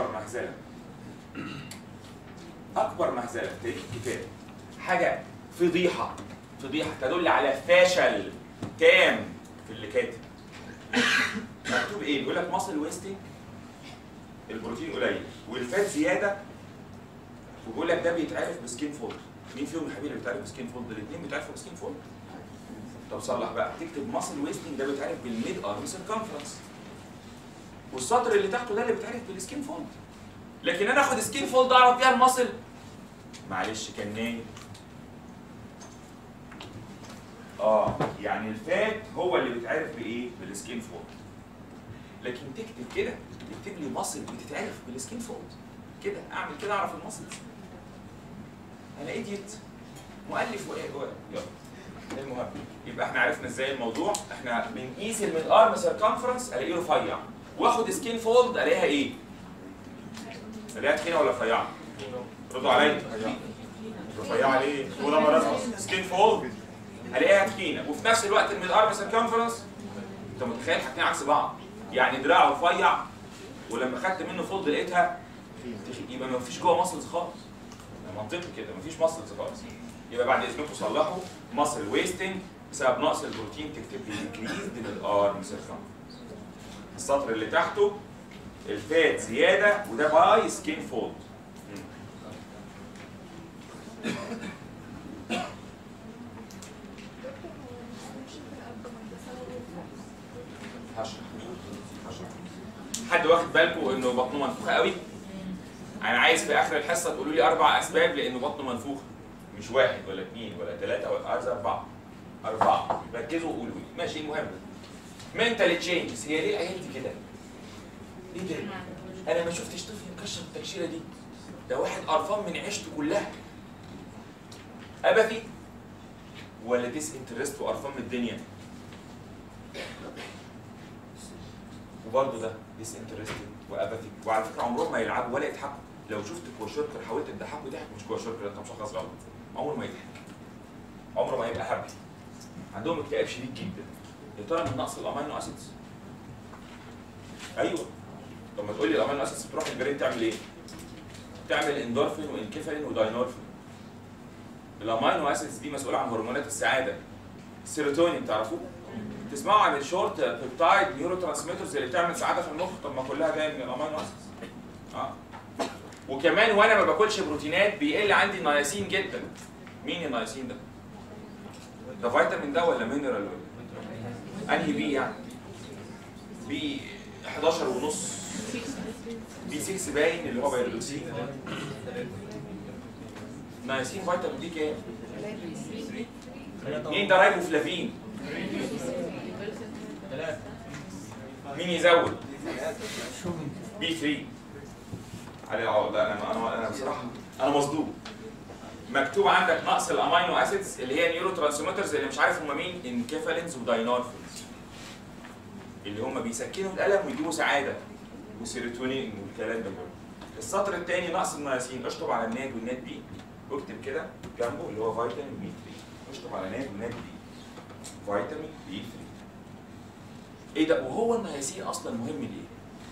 اكبر مهزله في تاريخ الكتاب، حاجه فضيحه تدل على فشل تام في اللي كاتب. مكتوب ايه؟ بيقول لك ماسل ويستنج، البروتين قليل والفات زياده، وبيقول لك ده بيتعرف بسكين فولد. مين فيهم يا حبيبي اللي بيتعرف بسكين فولد؟ الاثنين بيتعرفوا بسكين فولد. طب صلح بقى، تكتب ماسل ويستنج ده بيتعرف بالميد ارم سيركمفرنس، والسطر اللي تحته ده اللي بيتعرف بالسكين فولد. لكن انا اخد سكين فولد اعرف بيها الماسل؟ معلش كان نايم. يعني الفات هو اللي بيتعرف بايه؟ بالسكين فولد. لكن تكتب كده، تكتب لي ماسل بتتعرف بالسكين فولد كده، اعمل كده اعرف الماسل. انا ايديت مؤلف يلا. المهم يبقى احنا عرفنا ازاي الموضوع. احنا بنقيس الميد ارم سيركمفرنس الاقيه رفيع، واخد سكين فولد الاقيها ايه؟ الاقيها تخينه ولا رفيعه؟ ردوا عليا. رفيعه ليه؟ ولا مرة سكين فولد الاقيها تخينه، وفي نفس الوقت الميد ارم سيركمفرنس انت متخيل حاجتين عكس بعض، يعني دراعه رفيع ولما خدت منه فولد لقيتها يبقى ما فيش جوه ماسلز خالص. منطقي كده مفيش ماسلز خالص. يبقى بعد اذنكم صلحوا ماسل ويستنج بسبب نقص البروتين، تكتب لي انكريزد ميد ارم سيركمفرنس. السطر اللي تحته الفات زياده وده باي سكين فولد. هشرح. حد واخد بالكم انه بطنه منفوخه قوي؟ انا عايز في اخر الحصه تقولوا لي 4 اسباب لانه بطنه منفوخه، مش 1 ولا 2 ولا 3 ولا عايز 4. ركزوا وقولوا لي. ماشي. المهم منتال تشينجز، هي ليه العيال دي كده؟ ليه ده؟ انا ما شفتش طفل مكشر التكشيره دي، ده واحد قرفان من عيشته كلها. ابثي ولا ديس انترست وقرفان من الدنيا؟ وبرضه ده ديس انترستد وابثي، وعلى فكره عمرهم ما يلعبوا ولا يضحكوا. لو شفت كواشوركر حاولت تضحكه ضحك مش كواشوركر، انت مشخص غلط. عمره ما يضحك، عمره ما يبقى هابي. عندهم اكتئاب شديد جدا. يا ترى من نقص الامينو اسيدز؟ ايوه. طب ما تقول لي الامينو اسيدز بتروح البرين تعمل ايه؟ تعمل اندورفين وانكفالين وداينورفين. الامينو اسيدز دي مسؤوله عن هرمونات السعاده. السيروتونين تعرفوه؟ تسمعوا عن الشورت بيبتايد نيورو ترانسميترز اللي بتعمل سعاده في المخ؟ طب ما كلها جايه من الامينو اسيدز. وكمان وانا ما باكلش بروتينات بيقل عندي النياسين جدا. مين النياسين ده؟ ده فيتامين ده ولا مينرال ولا انهي بي؟ يعني بي 11 ونص بي 6 باين اللي هو بيرلوسين. ناقصين فيتامين دي كام؟ مين ده رايبوفلافين؟ مين يزود؟ بي 3 علي العوض. لا انا بصراحه انا مصدوم. مكتوب عندك نقص الامينو اسيدز اللي هي نيورو ترانسميترز اللي مش عارف هم مين، انكيفالينز وداينورفينز اللي هم بيسكنوا الالم ويجيبوا سعاده وسيروتونين والكلام ده كله. السطر الثاني نقص النياسين، اشطب على الناد والناد بي، اكتب كده جنبه اللي هو فيتامين بي 3، اشطب على ناد والناد بي، فيتامين بي 3. ايه ده؟ وهو النياسين اصلا مهم ليه؟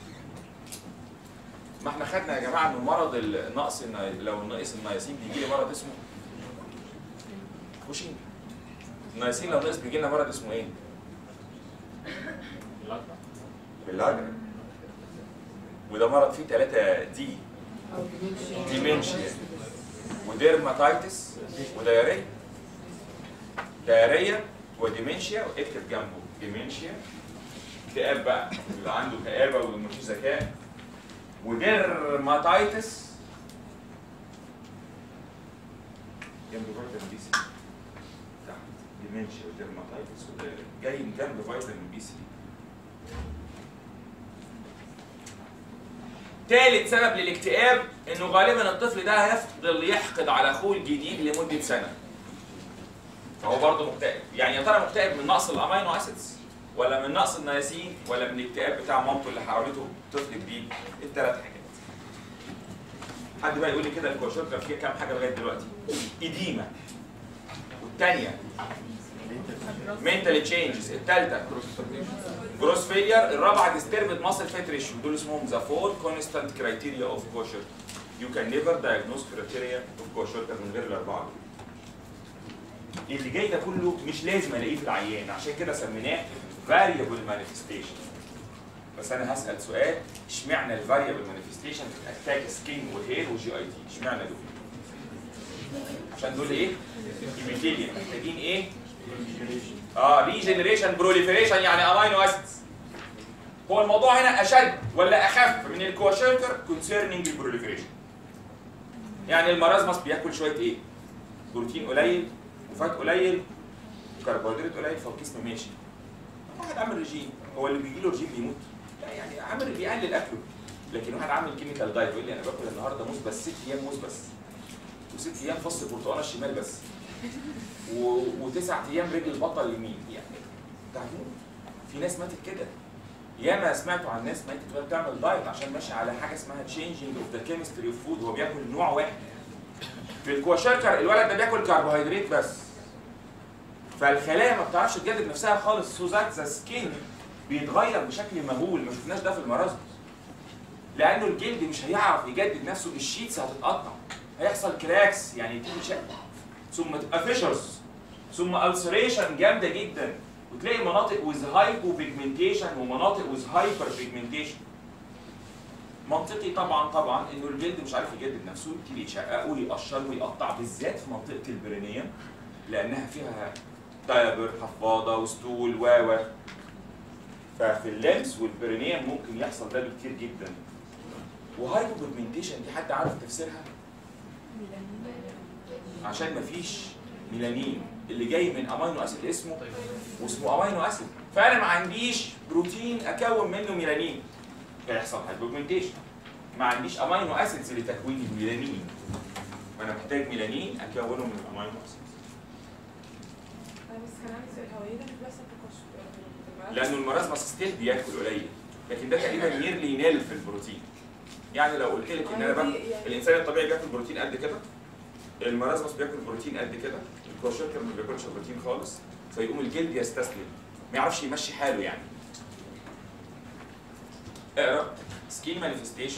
ما احنا خدنا يا جماعه ان مرض النقص لو نقص النياسين بيجي لي مرض اسمه كوشين. النياسين لو نقص بيجي لنا مرض اسمه ايه؟ باللاجر. وده مرض فيه 3 دي، ديمنشيا وديرماتايتس ودياريا. دياريا وديمنشيا، واكتب جنبه ديمنشيا، اكتئاب بقى اللي عنده كآبة ومفيش ذكاء، وديرماتايتس جنب فيتامين بي 3 تحت، ديمنشيا وديرماتايتس ودياريا جاي من جنب فيتامين بي 3. ثالث سبب للاكتئاب انه غالبا الطفل ده هيفضل يحقد على اخوه الجديد لمده سنه. فهو برضه مكتئب. يعني يا ترى مكتئب من نقص الامينو اسيدز ولا من نقص النياسين ولا من الاكتئاب بتاع مامته اللي حاولته طفل جديد؟ الثلاث حاجات. حد بقى يقول لي كده الكواشوركر فيها كام حاجه لغايه دلوقتي؟ ايديما، والثانيه منتال تشينجز، الثالثه جروس فيلير، الرابعه ديستربد ماسل فات ريشيو. دول اسمهم ذا 4 كونستانت كرايتيريا اوف كوشر. يو كان نيفر دايجنوز كرايتيريا اوف كوشر من غير الاربعه دول. اللي جاي ده كله مش لازم الاقيه في العيان، عشان كده سميناه فاريبل مانيفستيشن. بس انا هسال سؤال، اشمعنى الفاريبل مانيفستيشن بتاتاك سكين وهير وجي اي تي؟ اشمعنى دول؟ عشان دول ايه؟ ايبيثيليوم، محتاجين ايه؟ ريجنريشن بروليفريشن، يعني امينو اسيدز. هو الموضوع هنا اشد ولا اخف من الكواشوركر كونسيرنينج البروليفريشن؟ يعني المرازمس بياكل شويه ايه؟ بروتين قليل وفات قليل وكربوهيدرات قليل، فالجسم ماشي. واحد عامل ريجيم، هو اللي بيجي له ريجيم بيموت؟ لا، يعني عامل بيقلل اكله. لكن واحد عامل كيميكال دايت يقول لي انا باكل النهارده موز بس 6 ايام موز بس، و6 ايام فص برتقانه الشمال بس، و9 ايام رجل البطه اليمين، يعني تعرفون في ناس ماتت كده. ياما سمعتوا عن ناس ماتت وهي بتعمل دايت عشان ماشي على حاجه اسمها تشينجينج اوف ذا كيمستري اوف فود، هو بياكل نوع واحد. في الكواشوركر الولد ده بياكل كربوهيدرات بس، فالخلايا ما بتعرفش تجدد نفسها خالص، سو ذات ذا سكين بيتغير بشكل مهول. ما شفناش ده في المرازمس، لانه الجلد مش هيعرف يجدد نفسه، الشيتس هتتقطع، هيحصل كراكس يعني تيجي شق، ثم تبقى فيشرز، ثم السريشن جامده جدا، وتلاقي مناطق ويز هايبو بيجمنتيشن ومناطق ويز هايبر بيجمنتيشن. منطقي طبعا انه الجلد مش عارف يجدد نفسه، يبتدي يتشقق ويقشر ويقطع، بالذات في منطقه البرينيوم لانها فيها دايبر، حفاضه وستول و ففي اللمس والبرينيوم ممكن يحصل ده بكتير جدا. وهايبو بيجمنتيشن دي حد عارف تفسيرها؟ عشان مفيش ميلانين اللي جاي من امينو اسيد اسمه امينو اسيد، فانا ما عنديش بروتين اكون منه ميلانين فيحصل هايبوجمنتيشن. ما عنديش امينو اسيدز لتكوين الميلانين، وانا محتاج ميلانين اكونه من الامينو اسيد. بس كان عندي سؤال، هو ايه ده بس لانه المرازمس ستيل بياكل قليل، لكن ده تقريبا نيرلي نيل في البروتين. يعني لو قلت لك ان انا باكل، الانسان الطبيعي بياكل بروتين قد كده، المرازمس بياكل بروتين قد كده، الكواشوركر ما بياكلش بروتين خالص، فيقوم الجلد يستسلم، ما يعرفش يمشي حاله يعني. اقرا سكين مانيفستيشن،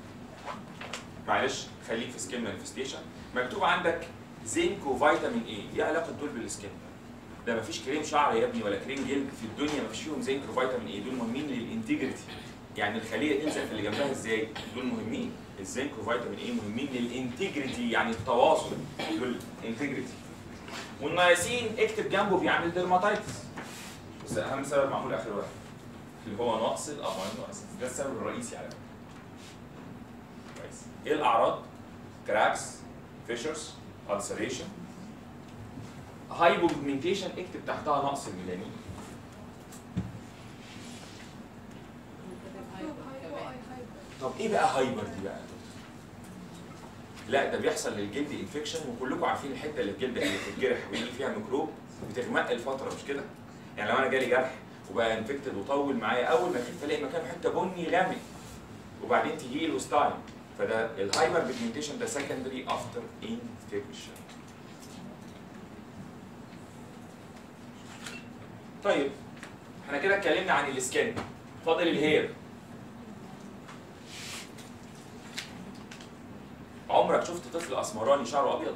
معلش خليك في سكين مانيفستيشن، مكتوب عندك زنك وفيتامين اي، ايه علاقه دول بالسكين؟ ده مفيش كريم شعر يا ابني ولا كريم جلد في الدنيا مفيش فيهم زنك وفيتامين اي، دول مهمين للانتجريتي، يعني الخليه تنزل في اللي جنبها ازاي؟ دول مهمين، الزنك وفيتامين اي مهمين للانتجريتي، يعني التواصل، دول انتجريتي. والنياسين اكتب جنبه بيعمل ديرماتايتس، بس اهم سبب معمول اخر واحد اللي هو نقص الامينو اسيدز، ده السبب الرئيسي على فكره. ايه الاعراض؟ كراكس، فيشرز، ulceration، هايبوبيجمنتيشن اكتب تحتها نقص الميلانين. طب ايه بقى هايبر دي بقى؟ لا ده بيحصل للجلد انفكشن، وكلكم عارفين الحته اللي الجلد اللي بتتجرح ويجي فيها ميكروب بتغمق الفتره، مش كده؟ يعني لو انا جالي جرح وبقى انفكتد وطول معايا، اول ما اخف الاقي مكانه حته بني غامق وبعدين تجي له ستايل، فده الهايبر بيجمنتيشن ده سكندري افتر انفكشن. طيب احنا كده اتكلمنا عن السكين، فاضل الهير. عمرك شفت طفل اسمراني شعره ابيض؟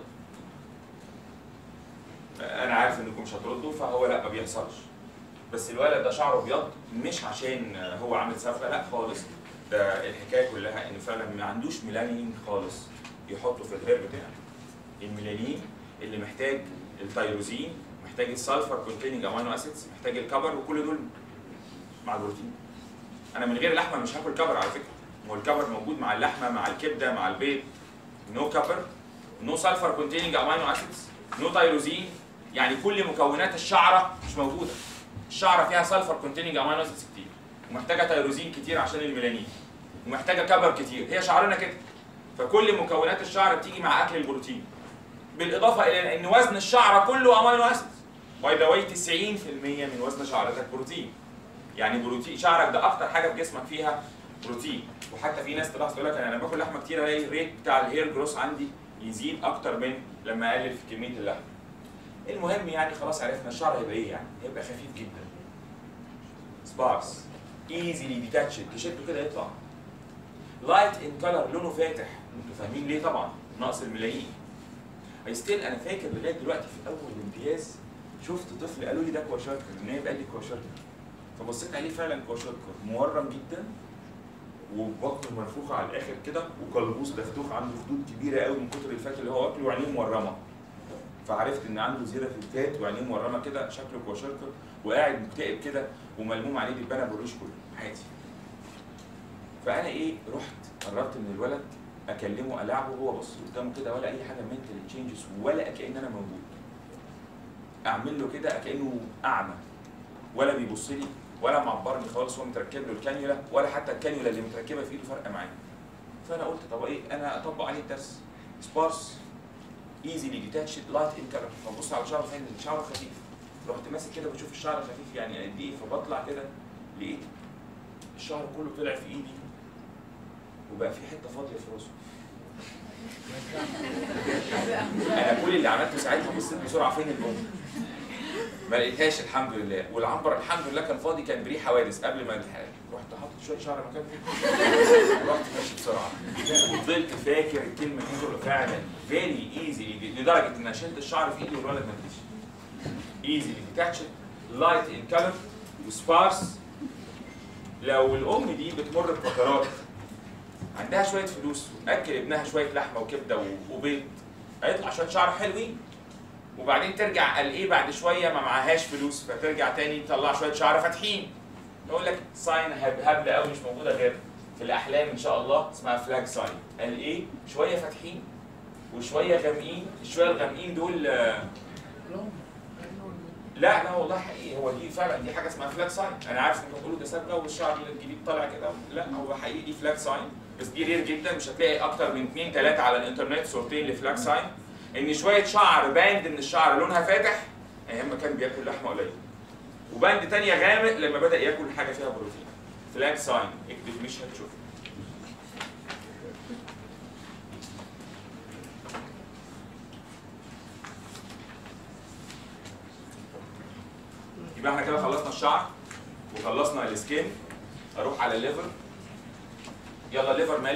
انا عارف انكم مش هتردوا، فهو لا ما بيحصلش. بس الولد ده شعره ابيض مش عشان هو عامل سفره، لا خالص، ده الحكايه كلها ان فعلا ما عندوش ميلانين خالص يحطه في الهير بتاعه. الميلانين اللي محتاج التيروزين، محتاج السلفر كونتيننج امينو اسيدز، محتاج الكبر، وكل دول مع البروتين. انا من غير لحمه مش هاكل كبر على فكره، هو الكبر موجود مع اللحمه مع الكبده مع البيض. نو كبر، نو سلفر كونتيننج امينو اسيدز، نو تيروزين، يعني كل مكونات الشعره مش موجوده. الشعره فيها سلفر كونتيننج امينو اسيدز كتير، ومحتاجه تيروزين كتير عشان الميلانين، ومحتاجه كبر كتير، هي شعرنا كده. فكل مكونات الشعر بتيجي مع اكل البروتين. بالاضافه الى ان وزن الشعره كله امينو اسيدز. باي ذا واي 90% من وزن شعرتك بروتين. يعني بروتين شعرك ده اكتر حاجه في جسمك فيها بروتين. وحتى في ناس تلاحظ تقول لك انا لما باكل لحمه كتير الاقي الريت بتاع الهير جروس عندي يزيد اكتر من لما اقلل في كميه اللحم. المهم يعني خلاص عرفنا الشعر هيبقى ايه يعني؟ هيبقى خفيف جدا. سبارس، ايزيلي ديتاتشد، تشده كده يطلع. لايت ان كلر، لونه فاتح، انتوا فاهمين ليه طبعا؟ نقص الميلانين. انا فاكر لغايه دلوقتي في اول الامتياز شفت طفل قالوا لي ده كواشاركر، النايب قال لي كواشاركر. فبصيت عليه فعلا كواشاركر، مورم جدا وبطنه منفوخه على الاخر كده، وقلبوس دفتوخ، عنده خدود كبيره قوي من كتر الفات اللي هو واكله، وعينيه مورمه. فعرفت ان عنده زياده في الفات وعينيه مورمه كده، شكله كواشاركر، وقاعد مكتئب كده وملموم عليه دبانه بالريش كله عادي. فانا ايه، رحت قربت من الولد اكلمه العبه، وهو بص قدامه كده ولا اي حاجه منتال تشينجز، ولا كأن انا موجود. اعمل له كده كأنه اعمى، ولا بيبص لي ولا معبرني خالص، هو متركب له الكانيولا، ولا حتى الكانيولا اللي متركبه في ايده فارقه معايا. فانا قلت طب ايه، انا اطبق عليه الدرس. سبارس، ايزيلي ديتاتشد، لايت ان كلر. فبص على شعره فين؟ شعره خفيف. رحت ماسك كده بشوف الشعر خفيف يعني قد ايه، فبطلع كده لقيت الشعر كله طلع في ايدي، وبقى في حته فاضيه في راسه. انا كل اللي عملته ساعتها بصيت بسرعه فين الام، ما لقيتهاش الحمد لله، والعنبر الحمد لله كان فاضي، كان بريه حوادث قبل ما الحال. رحت حاطط شويه شعر مكانه، رحت ماشي بسرعه، وفضلت فاكر الكلمه دي فعلا فيري ايزي، لدرجه ان انا شلت الشعر في ايدي والولد ما ادريش. ايزي ديتاتشد، لايت ان كلر، وسبارس. لو الام دي بتمر بفترات عندها شويه فلوس وتاكل ابنها شويه لحمه وكبده وبيض، هيطلع شويه شعر حلوين، وبعدين ترجع قال ايه بعد شويه ما معهاش فلوس، فترجع تاني تطلع شويه شعر فاتحين. يقول لك ساين هبله قوي مش موجوده غير في الاحلام ان شاء الله، اسمها فلاج ساين. قال ايه؟ شويه فاتحين وشويه غامقين. الشويه الغامقين دول لا والله حقيقي، هو دي فعلا دي حاجه اسمها فلاج ساين. انا عارف انكم بتقولوا ده صبغه والشعر الجديد طالع كده، لا هو حقيقي دي فلاج ساين، بس دي رير جدا، مش هتلاقي اكتر من 2 3 على الانترنت صورتين لفلاج ساين. ان شويه شعر باند من الشعر لونها فاتح ايام ما كان بياكل لحمه قليل، وباند تانية غامق لما بدا ياكل حاجه فيها بروتين. فلاج ساين، اكتب مش هتشوف. يبقى احنا كده خلصنا الشعر وخلصنا السكين. اروح على الليفر. يلا الليفر ماله؟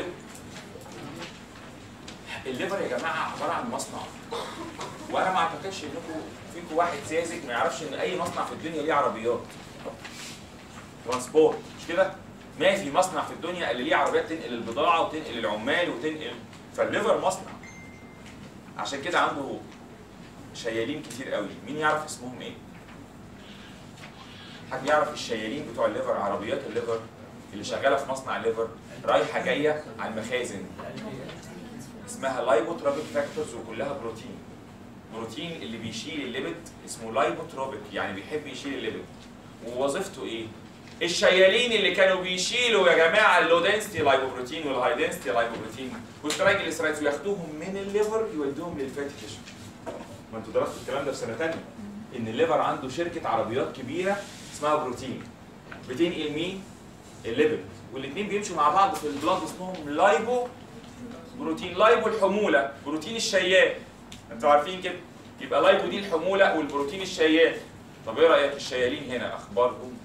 الليفر يا جماعه عباره عن مصنع، وانا ما اعتقدش انكم فيكم واحد ساذج ما يعرفش ان اي مصنع في الدنيا ليه عربيات ترانسبورت، مش كده؟ ما في مصنع في الدنيا اللي ليه عربيات تنقل البضاعه وتنقل العمال وتنقل، فالليفر مصنع. عشان كده عنده شيالين كتير قوي. مين يعرف اسمهم ايه؟ حد يعرف الشيالين بتوع الليفر، عربيات الليفر؟ اللي شغاله في مصنع الليفر رايحه جايه على المخازن اسمها لايبوتروبيك فاكتورز وكلها بروتين. بروتين اللي بيشيل الليبيد اسمه لايبوتروبيك، يعني بيحب يشيل الليبيد. ووظيفته ايه؟ الشيالين اللي كانوا بيشيلوا يا جماعه اللو دنسيتي لايبوبروتين والهاي دنسيتي لايبوبروتين والترايجليسرايدز وياخدوهم من الليفر يودوهم للفاتي تيشو. ما انتوا درستوا الكلام ده في سنه ثانيه ان الليفر عنده شركه عربيات كبيره اسمها بروتين بتنقل مين؟ الليبيد، والاثنين بيمشوا مع بعض في البلاد اسمهم لايبو بروتين. لايبو الحموله، بروتين الشيال، انتوا عارفين كده. يبقى لايبو دي الحموله والبروتين الشيال. طب ايه رايك الشيالين هنا اخبارهم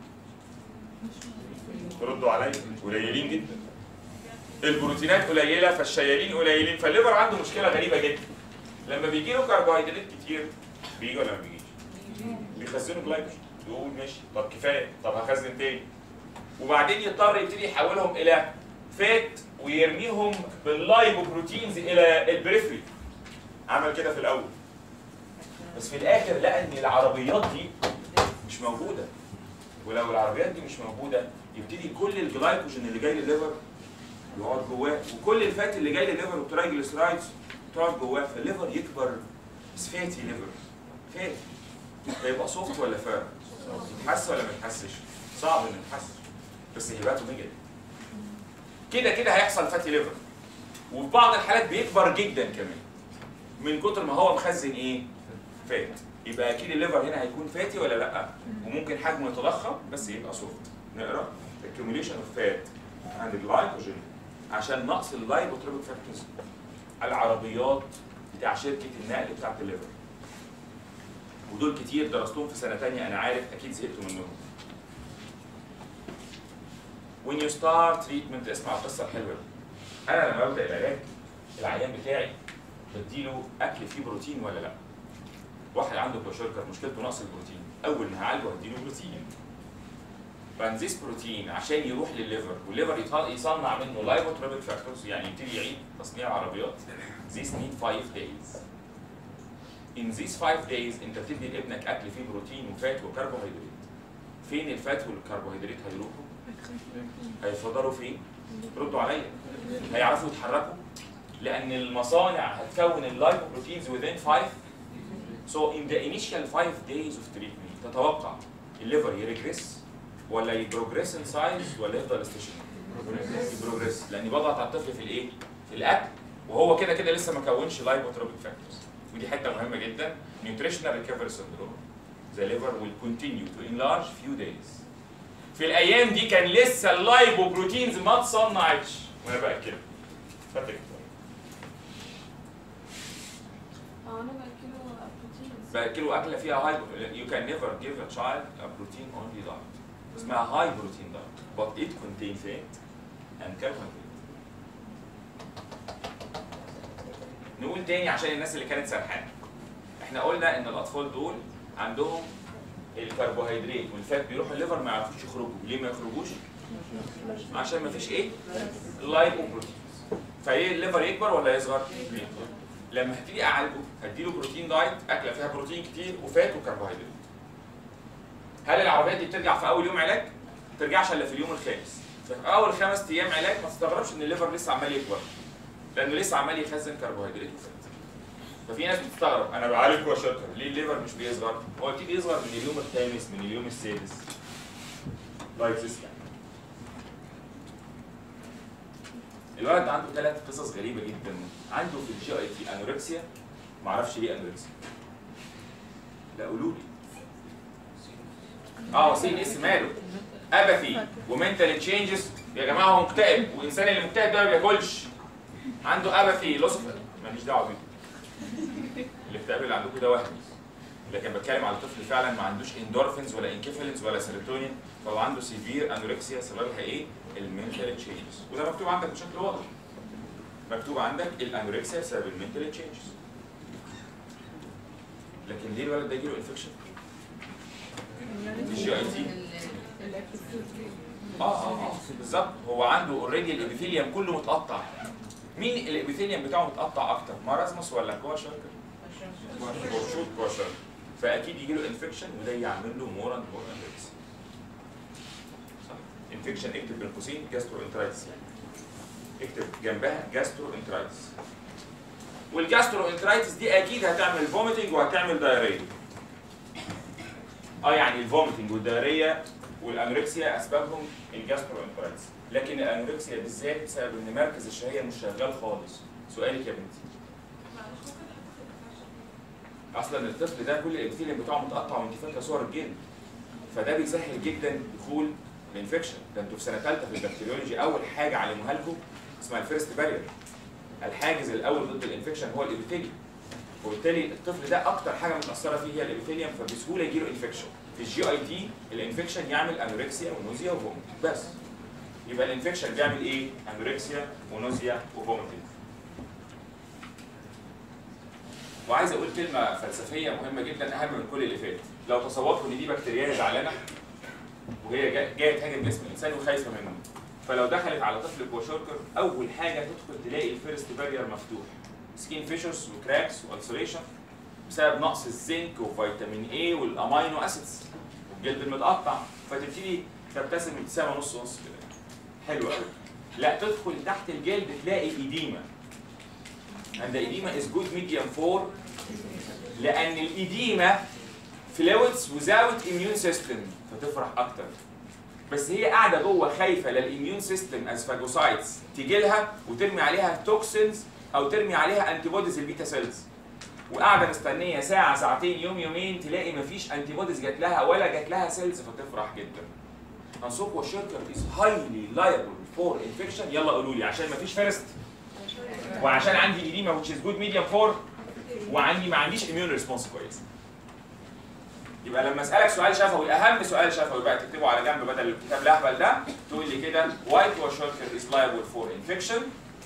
ايه؟ تردوا عليا قليلين جدا. البروتينات قليله فالشيالين قليلين، فالليفر عنده مشكله غريبه جدا. لما بيجي له كربوهيدرات كتير بيجي ولا ما بيجيش؟ بيخزنوا جلايكوجين. يقول ماشي طب كفايه، طب هخزن تاني. وبعدين يضطر يبتدي يحولهم الى فات ويرميهم باللايبوبروتينز الى البريفري. عمل كده في الاول بس في الاخر لقى ان العربيات دي مش موجوده، ولو العربيات دي مش موجوده يبتدي كل الجلايكوجين اللي جاي للليفر يقعد جواه، وكل الفات اللي جاي للليفر والترايجليسرايدز تقعد جواه، فالليفر يكبر بس فاتي ليفر فاتي. هيبقى سوفت ولا فارم؟ يتحس ولا ما يتحسش؟ صعب انه يتحس بس هيبقى ميجل. كده كده هيحصل فاتي ليفر، وفي بعض الحالات بيكبر جدا كمان من كتر ما هو مخزن ايه؟ فات. يبقى اكيد الليفر هنا هيكون فاتي ولا لا؟ وممكن حجمه يتضخم بس يبقى سوفت. نقرا accumulation of fat and glycogen عشان نقص اللايبوتروبيك فاكتورز العربيات بتاع شركه النقل بتاعت الليفر. ودول كتير درستهم في سنه ثانيه انا عارف اكيد زهقتوا منهم. when you start treatment اسمع القصه الحلوه دي. انا لما ببدا العلاج العيان بتاعي بديله اكل فيه بروتين ولا لا؟ واحد عنده كوشركر مشكلته نقص البروتين، اول ما هعالجه هديله بروتين. فانزيس بروتين عشان يروح للليفر والليفر يصنع منه لايبوتروبيك فاكتورز، يعني يبتدي يعيد تصنيع العربيات. This need 5 days. In these 5 days انت بتدي لابنك اكل فيه بروتين وفات وكربوهيدرات. فين الفات والكربوهيدرات هيروحوا؟ هيفضلوا فين؟ ردوا عليا. هيعرفوا يتحركوا؟ لأن المصانع هتكون اللايبوبروتينز within 5. So in the initial 5 days of treatment تتوقع الليفر يريجريس ولا يبروجريس ان سايز ولا يفضل ستيشنري؟ يبروجريس، لأني بضغط على الطفل في الإيه؟ في الأكل وهو كده كده لسه ما كونش لايبوتروبيك فاكتورز. ودي حتة مهمة جدا. nutritional recovery syndrome. The liver will continue to enlarge few days. في الايام دي كان لسه اللايبوبروتينز ما اتصنعتش وانا باكله. اتفضل. انا باكله بروتين. باكله اكله فيها هاي. You can never give a child a protein only diet. اسمها هاي بروتين diet but it contains fat and carbohydrate. نقول تاني عشان الناس اللي كانت سرحانه. احنا قلنا ان الاطفال دول عندهم الكربوهيدرات والفات بيروحوا الليفر ما يعرفوش يخرجوا. ليه ما يخرجوش؟ عشان ما فيش ايه؟ لايبوبروتين. فايه الليفر يكبر ولا يصغر؟ يكبر. لما هبتدي اعالجه هديله بروتين دايت، اكله فيها بروتين كتير وفات وكربوهيدرات. هل العربيات دي بترجع في اول يوم علاج؟ ما بترجعش الا في اليوم الخامس. ففي اول 5 ايام علاج ما تستغربش ان الليفر لسه عمال يكبر. لانه لسه عمال يخزن كربوهيدرات وفات. ففي ناس بتستغرب انا بعالج كوشركر ليه الليفر مش بيصغر؟ هو يبتدي يصغر من اليوم الخامس من اليوم السادس. لايك ذس يعني. الولد عنده 3 قصص غريبه جدا. عنده في الجي اي تي انوركسيا، معرفش ليه انوركسيا. لا قولوا لي. سي اس ماله؟ اباثي ومنتال تشينجز. يا جماعه هو مكتئب، والانسان اللي مكتئب ده ما بياكلش. عنده اباثي لوس، ماليش دعوه بيه. الاكتئاب اللي عندكم ده وهمي، لكن بتكلم على طفل فعلا ما عندوش اندورفينز ولا انكيفالينز ولا سيروتونين، فهو عنده سيفير انوركسيا سببها ايه؟ المنتال تشينجز، وده مكتوب عندك بشكل واضح. مكتوب عندك الانوركسيا بسبب المنتال تشينجز. لكن ليه الولد ده يجيله انفكشن؟ الجي اي تي بالظبط. هو عنده اوريدي الابيثيليوم كله متقطع. مين الابيثيليوم بتاعه متقطع اكتر؟ مارازموس ولا كواشركر؟ برشوت كواشركر. فاكيد يجي له انفكشن وده يعمل له مور اند مور انفكشن. صح؟ انفكشن اكتب بين قوسين جاسترو انترايتس، اكتب جنبها جاسترو انترايتس. والجاسترو انترايتس دي اكيد هتعمل فوميتنج وهتعمل دايريه. يعني الفوميتنج والدايريه والانوركسيا اسبابهم الجاسترو انترايتس، لكن الانوركسيا بالذات بسبب ان مركز الشهيه مش شغال خالص. سؤالك يا بنتي. اصلا الطفل ده كل الابيثيليوم بتاعه متقطع وانت فاكره صور الجلد، فده بيسهل جدا دخول الانفكشن. ده انتوا في سنه ثالثه في البكتيريولوجي اول حاجه علموها لكم اسمها الفيرست بارير. الحاجز الاول ضد الانفكشن هو الابيثيليوم، وبالتالي الطفل ده اكتر حاجه متاثره فيه هي الابيثيليوم، فبسهوله يجي له انفكشن. في الجي اي تي الانفكشن يعمل انوركسيا ونوزيا وفوميت بس. يبقى الانفكشن بيعمل ايه؟ انوركسيا ونوزيا وفوميتنج. وعايز اقول كلمه فلسفيه مهمه جدا اهم من كل اللي فات. لو تصورتوا ان دي بكتيريا زعلانه وهي جايه تهاجم جسم الانسان وخايفه منه، فلو دخلت على طفل كواشوركر اول حاجه تدخل تلاقي الفيرست بارير مفتوح، سكين فيشرز وكراكس والسوليشن بسبب نقص الزنك وفيتامين اي والامينو اسيدز والجلد المتقطع، فتبتدي تبتسم ابتسامه نص نص كده حلوه قوي. لا، تدخل تحت الجلد تلاقي ايديما. and the edema is good medium for لأن الإديمة فلويدز without immune system فتفرح أكتر. بس هي قاعدة جوه خايفة للإميون سيستم از فاجوسايتس تيجي لها وترمي عليها توكسينز أو ترمي عليها أنتي بوديز البيتا سيلز، وقاعدة مستنية ساعة ساعتين يوم يومين تلاقي مفيش أنتي بوديز جات لها ولا جات لها سيلز فتفرح جدا. هنسوق والشركة is highly liable for infection. يلا قولوا لي عشان مفيش فيرست، وعشان عندي إديمة which is good medium for، وعندي ما عنديش immune response كويس. يبقى لما اسالك سؤال شفوي، اهم سؤال شفوي بقى تكتبه على جنب بدل الكتاب الاهبل ده، تقول لي كده why kwashiorkor is liable for infection.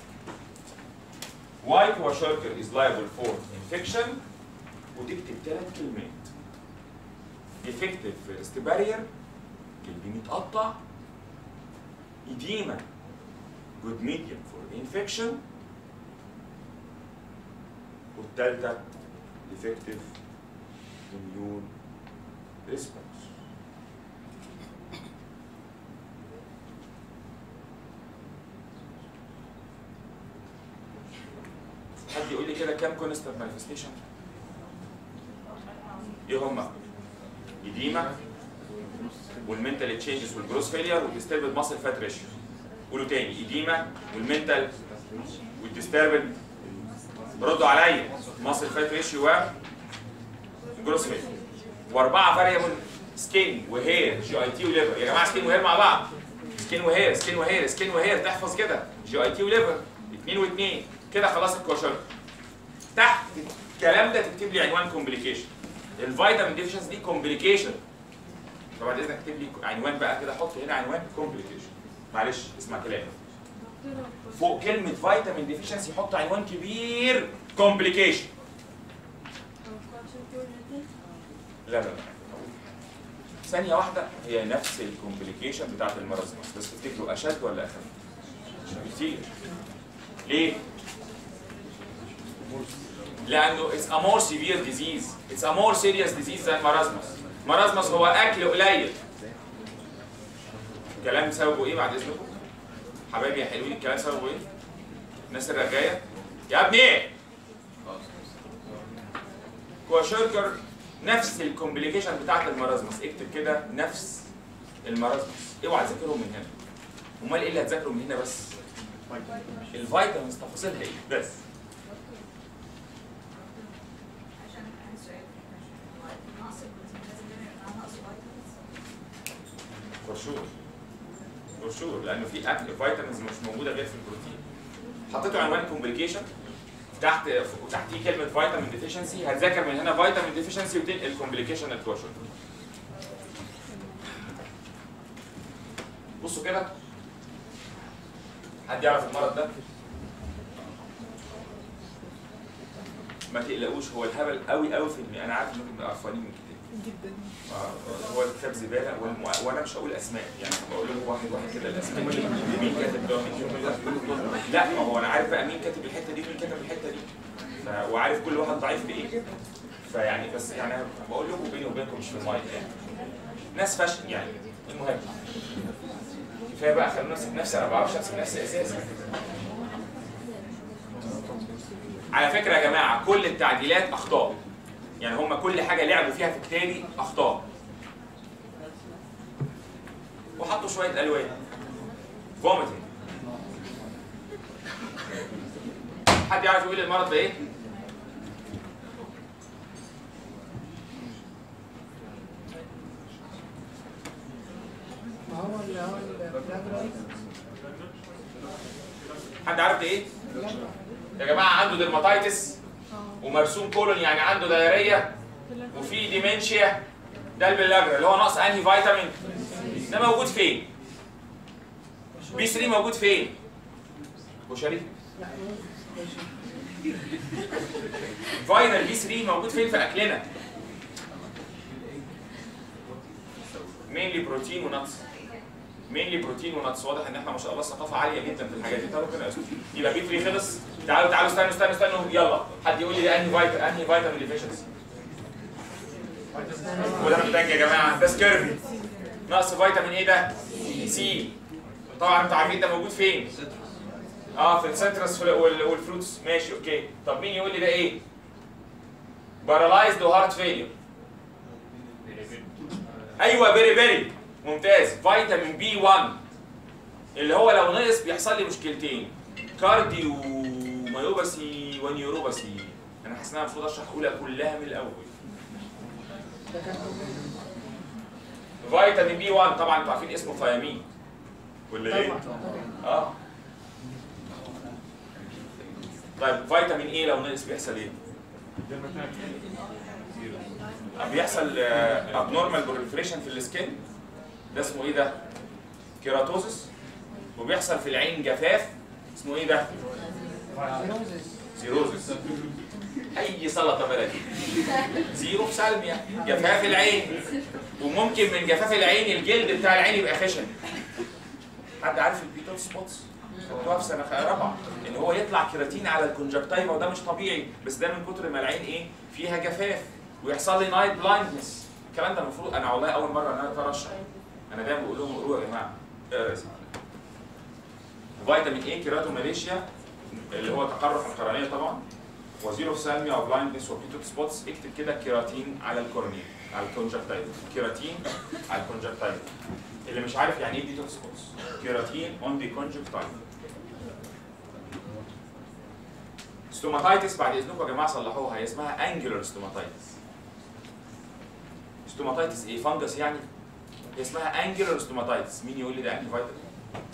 why kwashiorkor is liable for infection وتكتب 3 كلمات. defective first barrier، جلدي متقطع، edema good medium for infection، والثالثه defective immune response. حد يقول لي كده كام كونستنت مانيفستيشن؟ ايه هما؟ إديمة والمنتال تشينجز والجروس فيلير والديستربد ماسل فات ريشيو. قولوا تاني، إديمة والمنتال والديستربد، ردوا عليا، ماسل فات ريشيو وجروس فيلير. واربعه فاريبل سكين وهير جي اي تي وليفر. يا جماعه سكين وهير مع بعض، سكين وهير سكين وهير سكين وهير، تحفظ كده جي اي تي وليفر 2 و2 كده خلاص الكواشوركر. تحت الكلام ده تكتب لي عنوان كومبليكيشن. الفيتامين ديفيشنس دي كومبليكيشن. طبعا اذا اكتب لي عنوان بقى كده، حط هنا عنوان كومبليكيشن. معلش اسمع كلامي، فوق كلمه فيتامين ديفيشنسي حط عنوان كبير كومبليكيشن. لا لا لا، ثانية واحدة، هي نفس الكومبليكيشن بتاعت المرض، بس تفتكروا أشد ولا أخف؟ كتير. ليه؟ لأنه it's a more severe disease، it's a more serious disease than marasmus. marasmus هو أكل قليل. الكلام سببه إيه بعد إذنكم؟ حبايبي يا حلوين، الكلام سببه إيه؟ الناس الرجاية؟ يا ابني! كواشوركر نفس الكومبليكيشن بتاعت المرازمس. اكتب كده نفس المرازمس، اوعى تذاكرهم من هنا. امال ايه اللي هتذاكروا من هنا بس؟ الفيتامينز تفاصيلها ايه بس. عشان عندي سؤال، نقص البروتين لازم نعمل نقص فيتامينز؟ فور شور لانه في اكل فيتامينز مش موجوده غير في البروتين. حطيتوا عنوان كومبليكيشن تحت وتحتيه كلمه فيتامين ديفيشنسي، هتذاكر من هنا فيتامين ديفيشنسي وتنقل كومبليكيشن الكواشوركر. بصوا كده، حد يعرف المرض ده؟ ما تقلقوش، هو الهبل قوي قوي في انا عارف انكم قرفانين من الكتاب جدا. هو الكتاب زباله وانا مش هقول اسماء، يعني بقول لكم واحد واحد كده الاسماء. مين كاتب ده ومين كاتب ده؟ لا، ما هو انا عارف بقى مين كاتب الحته دي ومين كاتب الحته دي، وعارف كل واحد ضعيف بايه. فيعني بس يعني أنا بقول لكم بيني وبينكم مش في المايك يعني. ناس فاشل يعني. المهم كفايه بقى خلونا نمسك نفسي، انا ما بعرفش امسك نفسي اساسا. على فكره يا جماعه كل التعديلات اخطاء. يعني هم كل حاجه لعبوا فيها في كتابي اخطاء. وحطوا شويه الوان. فوميتنج. حد يعرف يقول لي المرض ده ايه؟ حد عارف ده ايه؟ يا جماعه عنده ديرماتايتس ومرسوم كولون يعني عنده دايريه وفي ديمنشيا. ده البلاجرا اللي هو نقص انهي فيتامين؟ ده موجود فين؟ بي 3 موجود فين؟ كشري؟ فيتامين بي 3 موجود فين في اكلنا؟ مينلي بروتين ونتس. مينلي بروتين ونتس. واضح ان احنا ما شاء الله ثقافه عاليه جدا في الحاجات دي. طب ربنا يستر. يبقى بي 3 خلص. تعالوا استنوا يلا حد يقول لي ده انهي فيتامين ديفيشنسي؟ وده محتاج يا جماعه ده سكيرفي. نقص فيتامين ايه ده؟ سي. طبعا انتوا عارفين ده موجود فين؟ في السيترس والفروتس. ماشي اوكي. طب مين يقول لي ده ايه؟ بارالايزد وهارت فيلير. ايوه بيري ممتاز. فيتامين بي 1 اللي هو لو نقص بيحصل لي مشكلتين، كارديو مايوباسي ونيوروباسي. انا حاسس ان انا المفروض اشرح اولى كلها من الاول. فيتامين بي 1 طبعا انتوا عارفين اسمه ثيامين ولا ايه؟ طيب فيتامين ايه لو نقص بيحصل ايه؟ بيحصل ابنورمال بروليفريشن في السكين. ده اسمه ايه ده؟ كيراتوزس. وبيحصل في العين جفاف. اسمه ايه ده؟ زيروزس. اي سلطه بلدي. زيرو في سالميا. جفاف العين. وممكن من جفاف العين الجلد بتاع العين يبقى خشن. حد عارف البيتوت سبوتس؟ خدوها في سنه رابعه ان هو يطلع كيراتين على الكونجكتيفا وده مش طبيعي، بس ده من كتر ما العين ايه؟ فيها جفاف ويحصل لي نايت بلايندنس. الكلام ده المفروض انا والله اول مره انا اترشح. انا دايما بقول لهم اقروا يا جماعه. فيتامين ايه كيراتوماليشيا اللي هو تقرح القرنيه طبعا، وزيرو سالميا وبلايندنس وبيتوت سبوتس. اكتب كده كيراتين على الكورنيا على الكونجكتيفا. كيراتين على الكونجكتيفا. اللي مش عارف يعني ايه بيتوت سبوتس، كيراتين اون ذا كونجكتيفا. ستوماتايتس بعد اذنكم يا جماعه صلحوها، هي اسمها انجلر ستوماتايتس. ستوماتايتس ايه؟ فانجس يعني؟ هي اسمها انجلر ستوماتايتس. مين يقول لي ده انهي فيتامين؟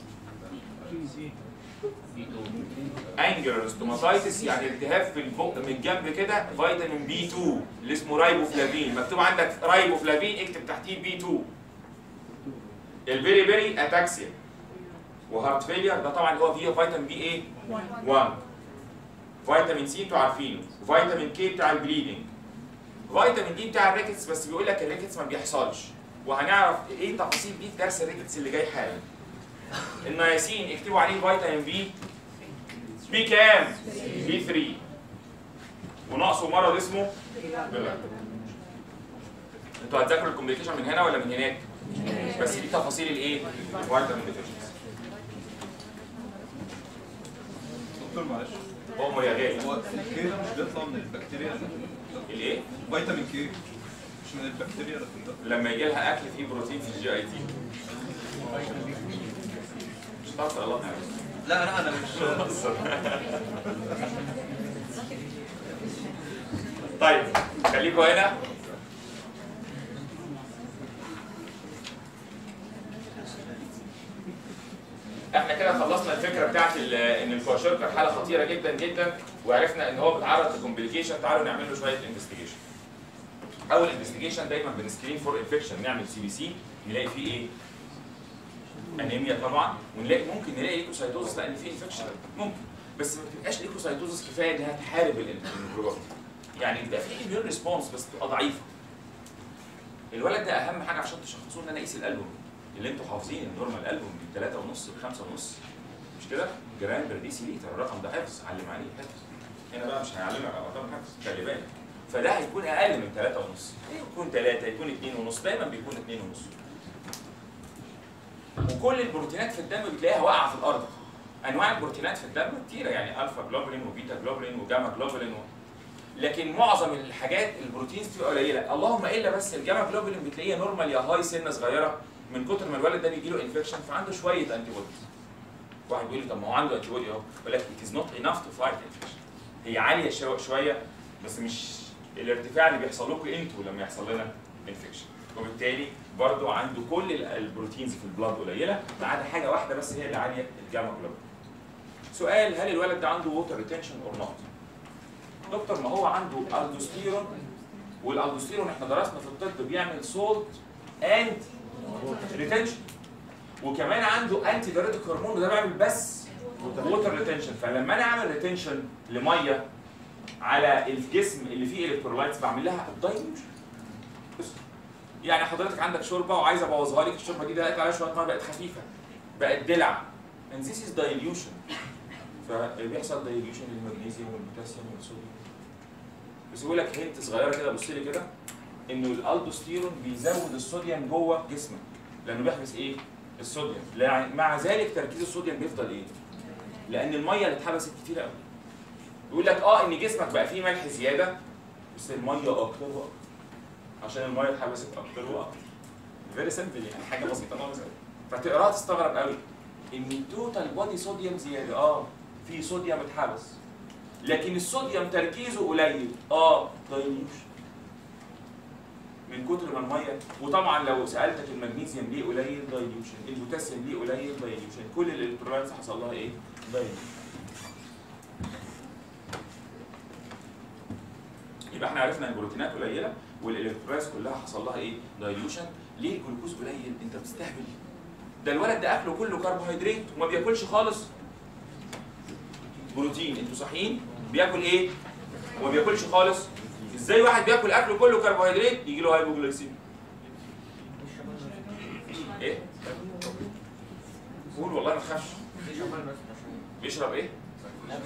انجلر ستوماتايتس يعني التهاب في البق من الجنب كده. فيتامين بي 2 اللي اسمه رايبوفلافين. مكتوب عندك رايبوفلافين اكتب تحتيه بي 2. البيري اتاكسيا وهارت فيلير ده طبعا هو فيه فيتامين بي ايه؟ 1. فيتامين سي انتوا عارفينه. وفيتامين كي بتاع البليدنج. فيتامين دي بتاع الريكتس بس بيقول لك الريكتس ما بيحصلش. وهنعرف ايه تفاصيل دي في درس الريكتس اللي جاي حالا. النياسين اكتبوا عليه فيتامين بي كام؟ بي 3. وناقصه مرض اسمه انتوا هتذاكروا الكومبليكيشن من هنا ولا من هناك؟ بس دي تفاصيل الايه؟ الفيتامين ديفيشنسي. دكتور معلش امر يا غالي. هو الكي ده مش بيطلع من البكتيريا؟ الايه؟ فيتامين كي مش من البكتيريا ده؟ لما يجي لها اكل فيه بروتين في الجي اي تي. مش هتعرف تغلطني. لا انا مش طيب خليكوا هنا. احنا كده خلصنا الفكره بتاعت ان الكواشيركر حاله خطيره جدا جدا، وعرفنا ان هو بيتعرض لكومبليكيشن. تعالوا نعمل له شويه انفستيجيشن. اول انفستيجيشن دايما بنسكرين فور انفكشن. نعمل سي بي سي نلاقي فيه ايه؟ انيميا طبعا، ونلاقي ممكن نلاقي ليكوسايتوزس لان فيه انفكشن ممكن، بس ما بتبقاش ليكوسايتوزس كفايه انها تحارب الميكروبات. يعني بيبقى فيه اميون ريسبونس بس بتبقى ضعيفه. الولد ده اهم حاجه عشان تشخصوه ان انا اقيس الالبوم اللي انتوا حافظين النورمال البوم من 3.5 ل 5.5 مش كده؟ جرام بر دي سي لتر. الرقم ده حفظ. علم عليه حفظ. هنا بقى مش هيعلمك على ارقام حفظ، خلي بالك. فده هيكون اقل من 3.5. يكون 3 يكون 2.5 دايما بيكون 2.5. وكل البروتينات في الدم بتلاقيها واقعه في الارض. انواع البروتينات في الدم كتيره يعني الفا جلوبولين وبيتا جلوبولين وجاما جلوبولين لكن معظم الحاجات البروتينز بتبقى قليله، اللهم الا بس الجاما جلوبولين بتلاقيها نورمال يا هاي سنه صغيره من كتر ما الولد ده بيجي له انفكشن فعنده شويه انتي بوديز. واحد بيقول لي طب ما هو عنده انتي بودي اهو، بقول لك ات از نوت انف تو فايت انفكشن. هي عاليه شويه بس مش الارتفاع اللي بيحصل لكم انتوا لما يحصل لنا انفكشن. وبالتالي برضه عنده كل البروتينز في البلاد قليله ما عدا حاجه واحده بس هي اللي عاليه، الجاما جلوبولين. سؤال، هل الولد ده عنده ووتر ريتنشن اور نوت؟ دكتور ما هو عنده الدوستيرون، والالدوستيرون احنا درسنا في الطب بيعمل سولت اند ريتنشن، وكمان عنده انتي دايوريتيك هرمون وده بيعمل بس ووتر ريتنشن. فلما انا اعمل ريتنشن لميه على الجسم اللي فيه الكترولايتس بعمل لها دايلوشن. يعني حضرتك عندك شوربه وعايز ابوظها لك، الشوربه دي دلقت عليها شويه ميه بقت خفيفه بقت دلع، and this is dilution. فبيحصل دايليوشن للمغنيسيوم والبوتاسيوم والصوديوم. بس بيقول لك هنت صغيره كده، بص لي كده، انه الالدوستيرون بيزود الصوديوم جوه جسمك لانه بيحبس ايه؟ الصوديوم. مع ذلك تركيز الصوديوم بيفضل ايه؟ لان الميه اللي اتحبست كتير قوي. بيقول لك ان جسمك بقى فيه ملح زياده بس الميه اكتر واكتر عشان الميه اتحبست اكتر واكتر. فيري سمبل يعني حاجه بسيطه خالص قوي. فتقراها تستغرب قوي ان التوتال بودي صوديوم زياده، في صوديوم اتحبس لكن الصوديوم تركيزه قليل، دايليوشن من كتر ما الميه. وطبعا لو سالتك المغنيسيوم ليه قليل دايليوشن، البوتاسيوم ليه قليل دايليوشن، كل الالكترولايتس حصل لها ايه؟ دايليوشن. يبقى احنا عرفنا ان البروتينات قليله والالكترولايتس كلها حصل لها ايه؟ دايليوشن. ليه الجلوكوز قليل؟ انت بتستهبل. ده الولد ده اكله كله كربوهيدرات وما بياكلش خالص بروتين. انتوا صحيين؟ بياكل ايه؟ وما بياكلش خالص. ازاي واحد بياكل اكله كله كربوهيدرات يجي له هايبوجلايسيميا؟ ايه؟ قول والله ما تخافش. بيشرب ايه؟ ما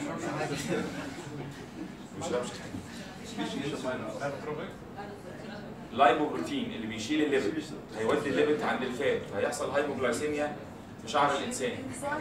بيشربش حاجه. لايبوبروتين اللي بيشيل الليبت هيودي الليبت عند الفات فهيحصل هايبوجلايسيميا في شعر الانسان.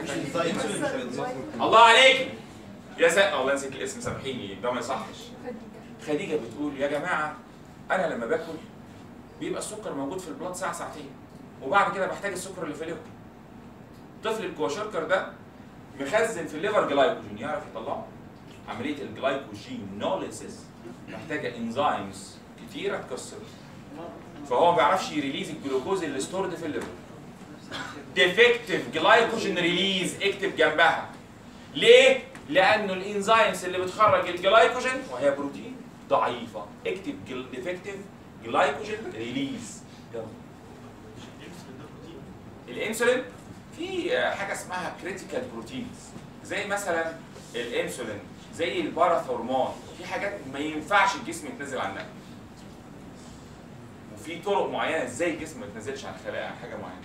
الله عليك يا الله نسيت الاسم سامحيني ده ما يصحش. خديجه بتقول يا جماعه انا لما باكل بيبقى السكر موجود في البلاد ساعه ساعتين وبعد كده بحتاج السكر اللي في الليفر. طفل الكواشركر ده مخزن في الليفر جلايكوجين يعرف يطلعه. عمليه الجلايكوجينوليسيس محتاجه انزيمز كتيره تكسر فهو ما بيعرفش يريليز الجلوكوز اللي ستورد في الليفر. ديفكتيف جلايكوجين ريليز اكتب جنبها. ليه؟ لانه الانزيمز اللي بتخرج الجلايكوجين وهي بروتين ضعيفه. اكتب ديفكتيف جلايكوجين ريليز. يلا. الانسولين في حاجه اسمها كريتيكال بروتينز زي مثلا الانسولين زي الباراثورمون. في حاجات ما ينفعش الجسم يتنزل عنها وفي طرق معينه ازاي الجسم ما يتنزلش عن خلايا عن حاجه معينه.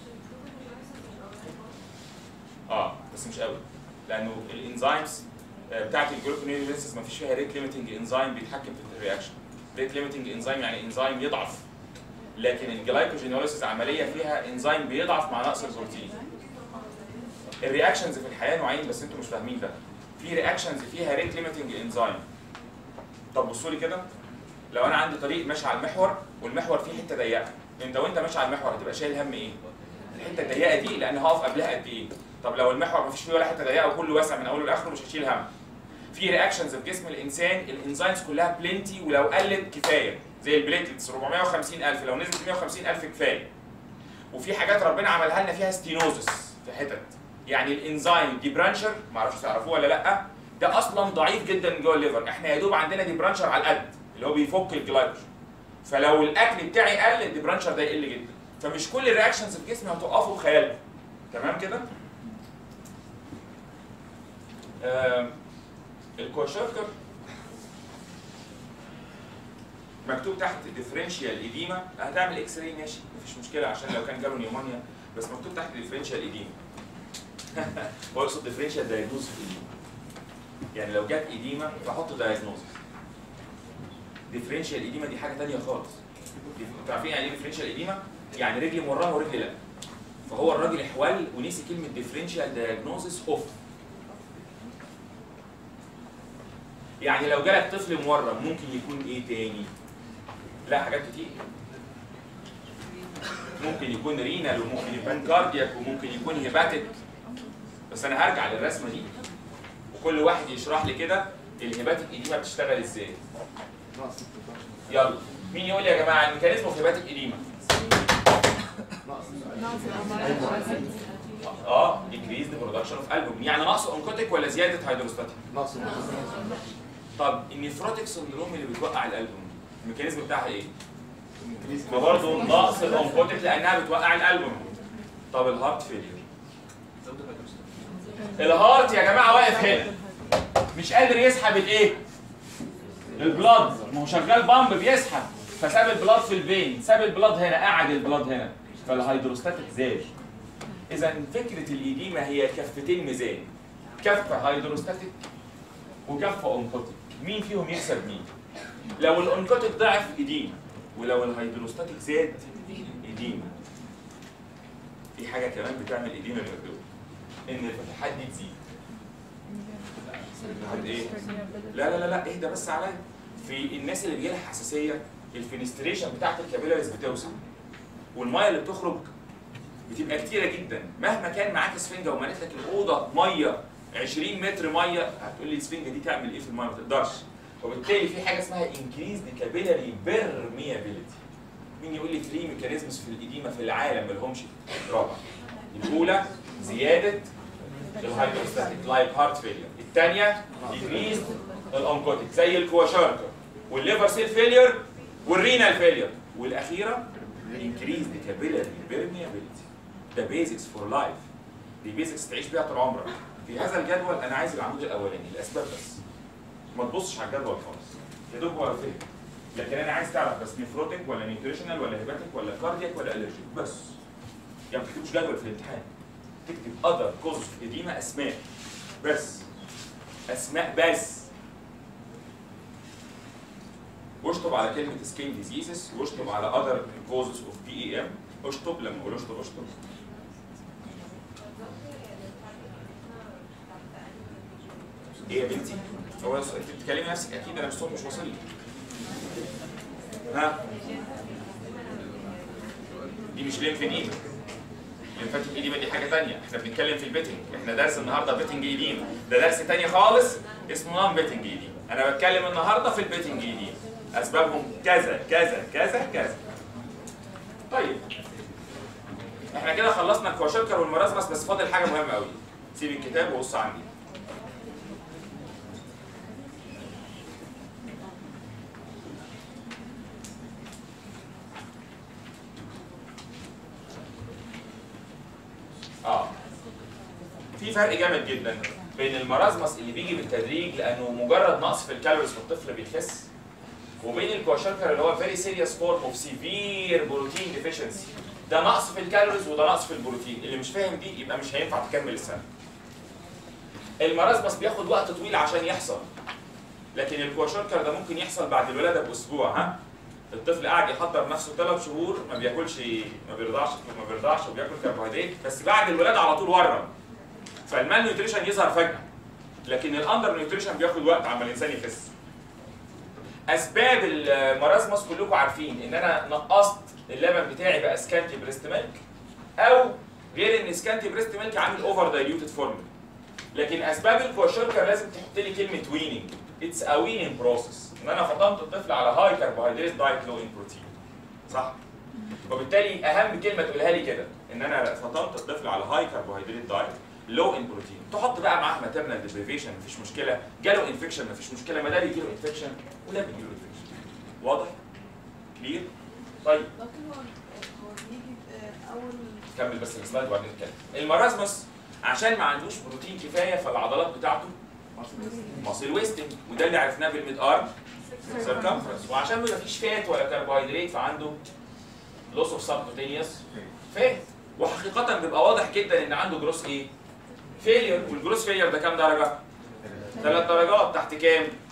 بس مش قوي لانه الانزيمز بتاعت الجلوكونيوليسيس ما فيش فيها ريت ليميتنج انزيم بيتحكم في الرياكشن. ريت ليميتنج انزيم يعني انزيم يضعف، لكن الجلايكوجينوليسيس عمليه فيها انزيم بيضعف مع نقص البروتين. الرياكشنز في الحياه نوعين بس انتوا مش فاهمين ده. في رياكشنز فيها ريت ليميتنج انزيم. طب بصوا لي كده، لو انا عندي طريق ماشي على المحور والمحور فيه حته ضيقه، انت وانت ماشي على المحور هتبقى شايل هم ايه؟ الحته الضيقه دي لان هقف قبلها قد ايه؟ طب لو المحور ما فيش فيه ولا حته ضيقه وكله واسع من اوله لاخره مش هشيل هم. في رياكشنز في جسم الانسان الانزيمز كلها بلينتي ولو قلت كفايه زي البليتلتس 450,000 لو نزلت 150,000 كفايه. وفي حاجات ربنا عملها لنا فيها ستينوزس في حتت، يعني الانزيم دي برانشر ما اعرفش تعرفوه ولا لا، ده اصلا ضعيف جدا جوه الليفر. احنا يا دوب عندنا دي برانشر على القد اللي هو بيفك الجلايكوجين. فلو الاكل بتاعي قل الدي برانشر ده يقل جدا. فمش كل الرياكشنز في جسمي هتوقفوا بخيالكم. تمام كده؟ الكواشركر مكتوب تحت ديفرنشيال ايديما. هتعمل اكس راي ماشي مفيش مشكله عشان لو كان جاله نيومونيا، بس مكتوب تحت ديفرنشيال ايديما. هو يقصد ديفرنشيال دايجنوز في الايديما. يعني لو جت ايديما فحط دايجنوز. ديفرنشال ايديما دي حاجه ثانيه خالص. انتوا عارفين يعني ايه ديفرنشال ايديما؟ يعني رجلي مورمه ورجلي لا. فهو الراجل احول ونسي كلمه ديفرنشال دايجنوزس اوف. يعني لو جالك طفل مورم ممكن يكون ايه تاني؟ لا حاجات كتير. ممكن يكون رينال وممكن يكون كاردياك وممكن يكون هيباتيك. بس انا هرجع للرسمه دي وكل واحد يشرح لي كده الهيباتيك ايديما بتشتغل ازاي. يلا مين يقول لي يا جماعه الميكانيزم في هيباتيك ايديما؟ increase the production of album. يعني نقص اونكوتيك ولا زياده هيدروستاتيك؟ نقص. طب النيفروتيك سندروم اللي بتوقع الالبوم الميكانيزم بتاعها ايه؟ ما برضه نقص الاونكوتيك لانها بتوقع الالبوم. طب الهارت فيلير. الهارت يا جماعه واقف هنا مش قادر يسحب الايه؟ البلاد، ما هو شغال بامب بيسحب فساب البلاد في الفين، ساب البلاد هنا قعد البلاد هنا فالهيدروستاتيك زاد. اذا فكره الايديما هي كفتين ميزان، كفه هيدروستاتيك وكفه اونكوتيك، مين فيهم يكسب مين؟ لو الاونكوتيك ضعف ايديما ولو الهيدروستاتيك زاد ايديما. في حاجه كمان بتعمل ايديما المجدول ان الفتحات دي تزيد. ايه؟ لا اهدى بس عليا. في الناس اللي بيجيلها حساسيه الفينستريشن بتاعت الكابيلاريز بتوسع والميه اللي بتخرج بتبقى كتيره جدا. مهما كان معاك اسفنجه ومليت لك الاوضه ميه 20 متر ميه هتقول لي الاسفنجه دي تعمل ايه في الميه؟ ما تقدرش. وبالتالي في حاجه اسمها انكريزد كابيلاري بيرميابيلتي. مين يقول لي 3 ميكانيزمز في الايديما في العالم ما لهمش رابع؟ الاولى زياده الهايدروستاتيك لايك هارت فيلير، الثانيه ديكريزد الاونكوتيك زي الكواشاركر والليفر سيل فيلير والرينال فيلير، والاخيره increase the capillary permeability. ده بيزكس فور لايف. دي بيزكس تعيش بيها طول عمرك. في هذا الجدول انا عايز العمود الاولاني الاسباب بس. ما تبصش على الجدول خالص. يا دوب هو فهم. لكن انا عايز تعرف بس نيفروتيك ولا نيوتريشنال ولا هيباتيك ولا كاردياك ولا الرجيك بس. يعني ما تكتبش جدول في الامتحان. تكتب other causes of edema اسماء بس. اسماء بس. واشطب على كلمة سكين ديزيزز واشطب على other causes of PEM. اشطب لما اقول اشطب اشطب. ايه يا بنتي؟ هو انت بتكلمي نفسك اكيد انا الصوت مش واصل لي. ها؟ دي مش ليمفيديما. ليمفاتيك ايديما دي حاجة تانية، احنا بنتكلم في البيتنج، احنا درس النهارده بيتنج ايديما، ده درس تاني خالص اسمه نون بيتنج ايديما. انا بتكلم النهارده في البيتنج ايديما. اسبابهم كذا كذا كذا كذا. طيب احنا كده خلصنا الكواشركر والمرازمس بس فاضل حاجه مهمه قوي. سيب الكتاب وبص عندي. في فرق جامد جدا بين المرازمس اللي بيجي بالتدريج لانه مجرد نقص في الكالوريز والطفل بيخس، وبين الكواشركر اللي هو فيري سيريس فورم اوف سيفير بروتين ديفيشنسي. ده نقص في الكالوريز وده نقص في البروتين. اللي مش فاهم دي يبقى مش هينفع تكمل السنه. المرازمس بياخد وقت طويل عشان يحصل، لكن الكواشركر ده ممكن يحصل بعد الولاده باسبوع. ها الطفل قاعد يحضر نفسه 3 شهور ما بياكلش ما بيرضعش وبياكل كربوهيدرات، بس بعد الولاده على طول ورم. فالمال نيوتريشن يظهر فجاه، لكن الاندر نيوتريشن بياخد وقت عما الانسان يخس. اسباب المرازمس كلكم عارفين ان انا نقصت اللبن بتاعي بقى سكانتي بريست ميلك، او غير ان سكانتي بريست ميلك عامل اوفر دايليوتد فورمولا. لكن اسباب الكواشركر لازم تحط لي كلمه ويننج. اتس ا ويننج بروسس، ان انا فطمت الطفل على هاي كربوهيدرات دايت لو ان بروتين. صح؟ وبالتالي اهم كلمه تقولها لي كده ان انا فطمت الطفل على هاي كربوهيدرات دايت لو ان بروتين. تحط بقى معاه ماتيرنال ديبريفيشن مفيش مشكله، جاله انفكشن مفيش مشكله، ما ده بيجيله انفكشن وده بيجيله انفكشن. واضح؟ كلير؟ طيب هو بيجي اول كمل بس السلايد وبعدين نتكلم. المرازمس عشان ما عندوش بروتين كفايه فالعضلات بتاعته ماسل ويستنج، وده اللي عرفناه بالميد ارم سيركمفرنس. وعشان ما فيش فات ولا كربوهيدرات فعنده لوس اوف سبكوتينيوس فات. وحقيقه بيبقى واضح جدا ان عنده جروس فيلير. والجروس فيلير ده كام درجه؟ 3 درجات. تحت كام؟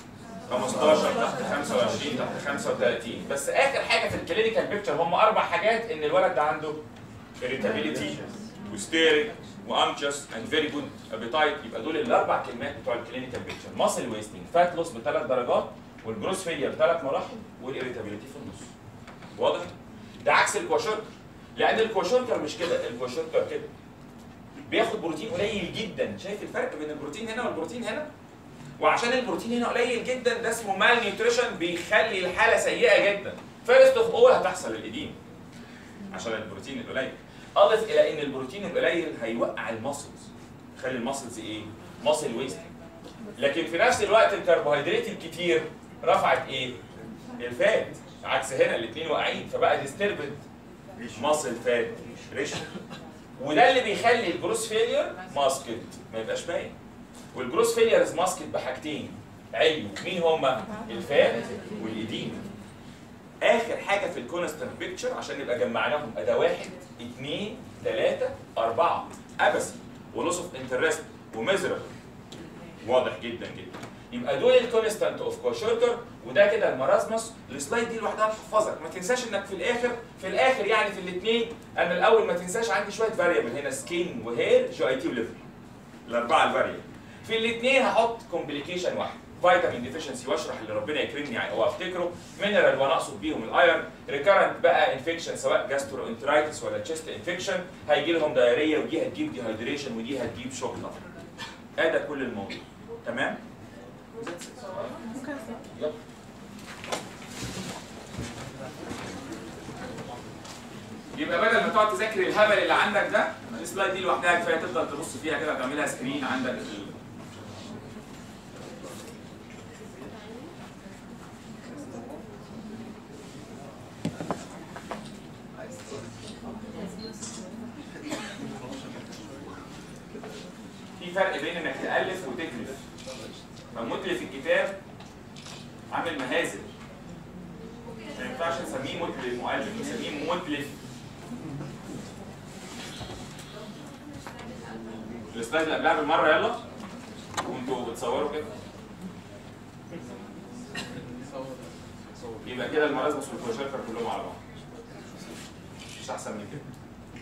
15 تحت 25 تحت 35. بس اخر حاجه في الكلينيكال بيكتشر هم 4 حاجات، ان الولد ده عنده irritability وستيريك وانكشس اند فيري جود ابيتايت. يبقى دول ال4 كلمات بتوع الكلينيكال بيكتشر: ماسل ويستنج، فات لوس ب3 درجات، والجروس فيلير ب3 مراحل، والاريتابيلتي في النص. واضح؟ ده عكس الكواشوركر، لان الكواشوركر مش كده، الكواشوركر كده بياخد بروتين قليل جدا. شايف الفرق بين البروتين هنا والبروتين هنا؟ وعشان البروتين هنا قليل جدا ده اسمه مال نيوتريشن، بيخلي الحاله سيئه جدا. فيرست اوف اول هتحصل الاديم عشان البروتين القليل. اضف الى ان البروتين القليل هيوقع الماسلز، يخلي الماسلز ايه؟ ماسل ويست. لكن في نفس الوقت الكربوهيدرات الكتير رفعت ايه؟ الفات، عكس هنا الاثنين واقعين، فبقى ديستربد ماسل فات ريشيو. وده اللي بيخلي الجروس فيلير ماسكت ما يبقاش باين. والجروس فيليرز ماسكت بحاجتين علم، مين هما؟ الفات والإديم. آخر حاجة في الكونستنت بيكتشر عشان نبقى جمعناهم: أدا 1 2 3 4 أبسي ولوس اوف انترست وميزربل. واضح جدا جدا. يبقى دول الكونستنت اوف كواشوركر، وده كده المرازمس. السلايد دي لوحدها تحفظك، ما تنساش انك في الاخر يعني في الاثنين، انا الاول ما تنساش عندي شويه فاريبل هنا: سكين وهير جو اي تي وليفر، ال4 الفاريبل. في الاثنين هحط كومبليكيشن واحد: فيتامين ديفيشنسي، واشرح اللي ربنا يكرمني يعني او افتكره، مينرال وانا اقصد بيهم الايرن، ريكارنت بقى انفكشن سواء جاسترو انترايتس ولا تشيست انفكشن، هيجي لهم دايريه، ودي هتجيب ديهايدريشن، ودي هتجيب شوك طبعا. ده كل الموضوع. تمام؟ يلا. يبقى بدل ما تقعد تذاكر الهبل اللي عندك ده، السلايد دي لوحدها كفايه تفضل تبص فيها كده وتعملها سكرين عندك. في فرق بين انك تألف وتكتب. فمتلف الكتاب عامل مهازل، ما ينفعش نسميه متلف مؤلف، نسميه متلف. السلايد اللي قبلها بالمره يلا، وانتوا بتصوروا كده. يبقى كده المرازمس والكواشوركر كلهم على بعض، مش احسن من كده.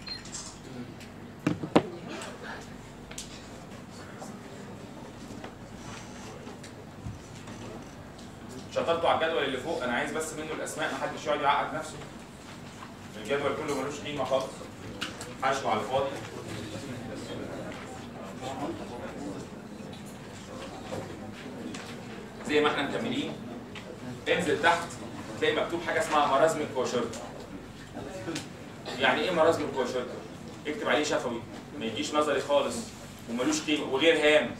شطرتوا على الجدول اللي فوق، انا عايز بس منه الاسماء، محدش يقعد يعقد نفسه. الجدول كله ملوش قيمه خالص، حشو على الفاضي. زي ما احنا مكملين، انزل تحت تلاقي مكتوب حاجه اسمها مرازم الكواشوركر. يعني ايه مرازم الكواشوركر؟ اكتب عليه شفوي، ما يجيش نظري خالص وملوش قيمه وغير هام.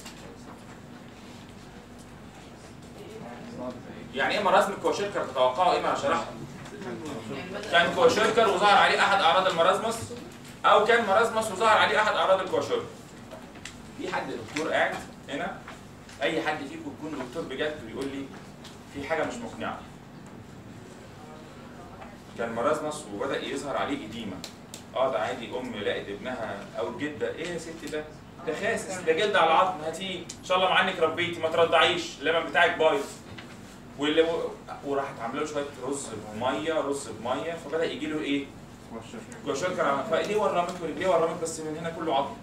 يعني ايه مرازم الكواشوركر؟ تتوقعوا ايه؟ ما انا شرحت. كان كواشوركر وظهر عليه احد اعراض المرازمس، او كان مرازمس وظهر عليه احد اعراض الكواشوركر. في حد دكتور قاعد هنا، اي حد فيكم يكون دكتور بجد ويقول لي في حاجه مش مقنعه. كان مرازمس وبدا يظهر عليه اديمه. ده عادي، ام لقت ابنها او الجده: ايه يا ستي ده خاسس، ده جلد على العظم، هاتيه ان شاء الله مع انك ربيتي ما ترضعيش، اللبن بتاعك بايظ. وراحت عامله له شويه رز بميه، فبدا يجي له ايه؟ كواشوركر. فايديه ورمت ورجليه ورمت، بس من هنا كله عظم.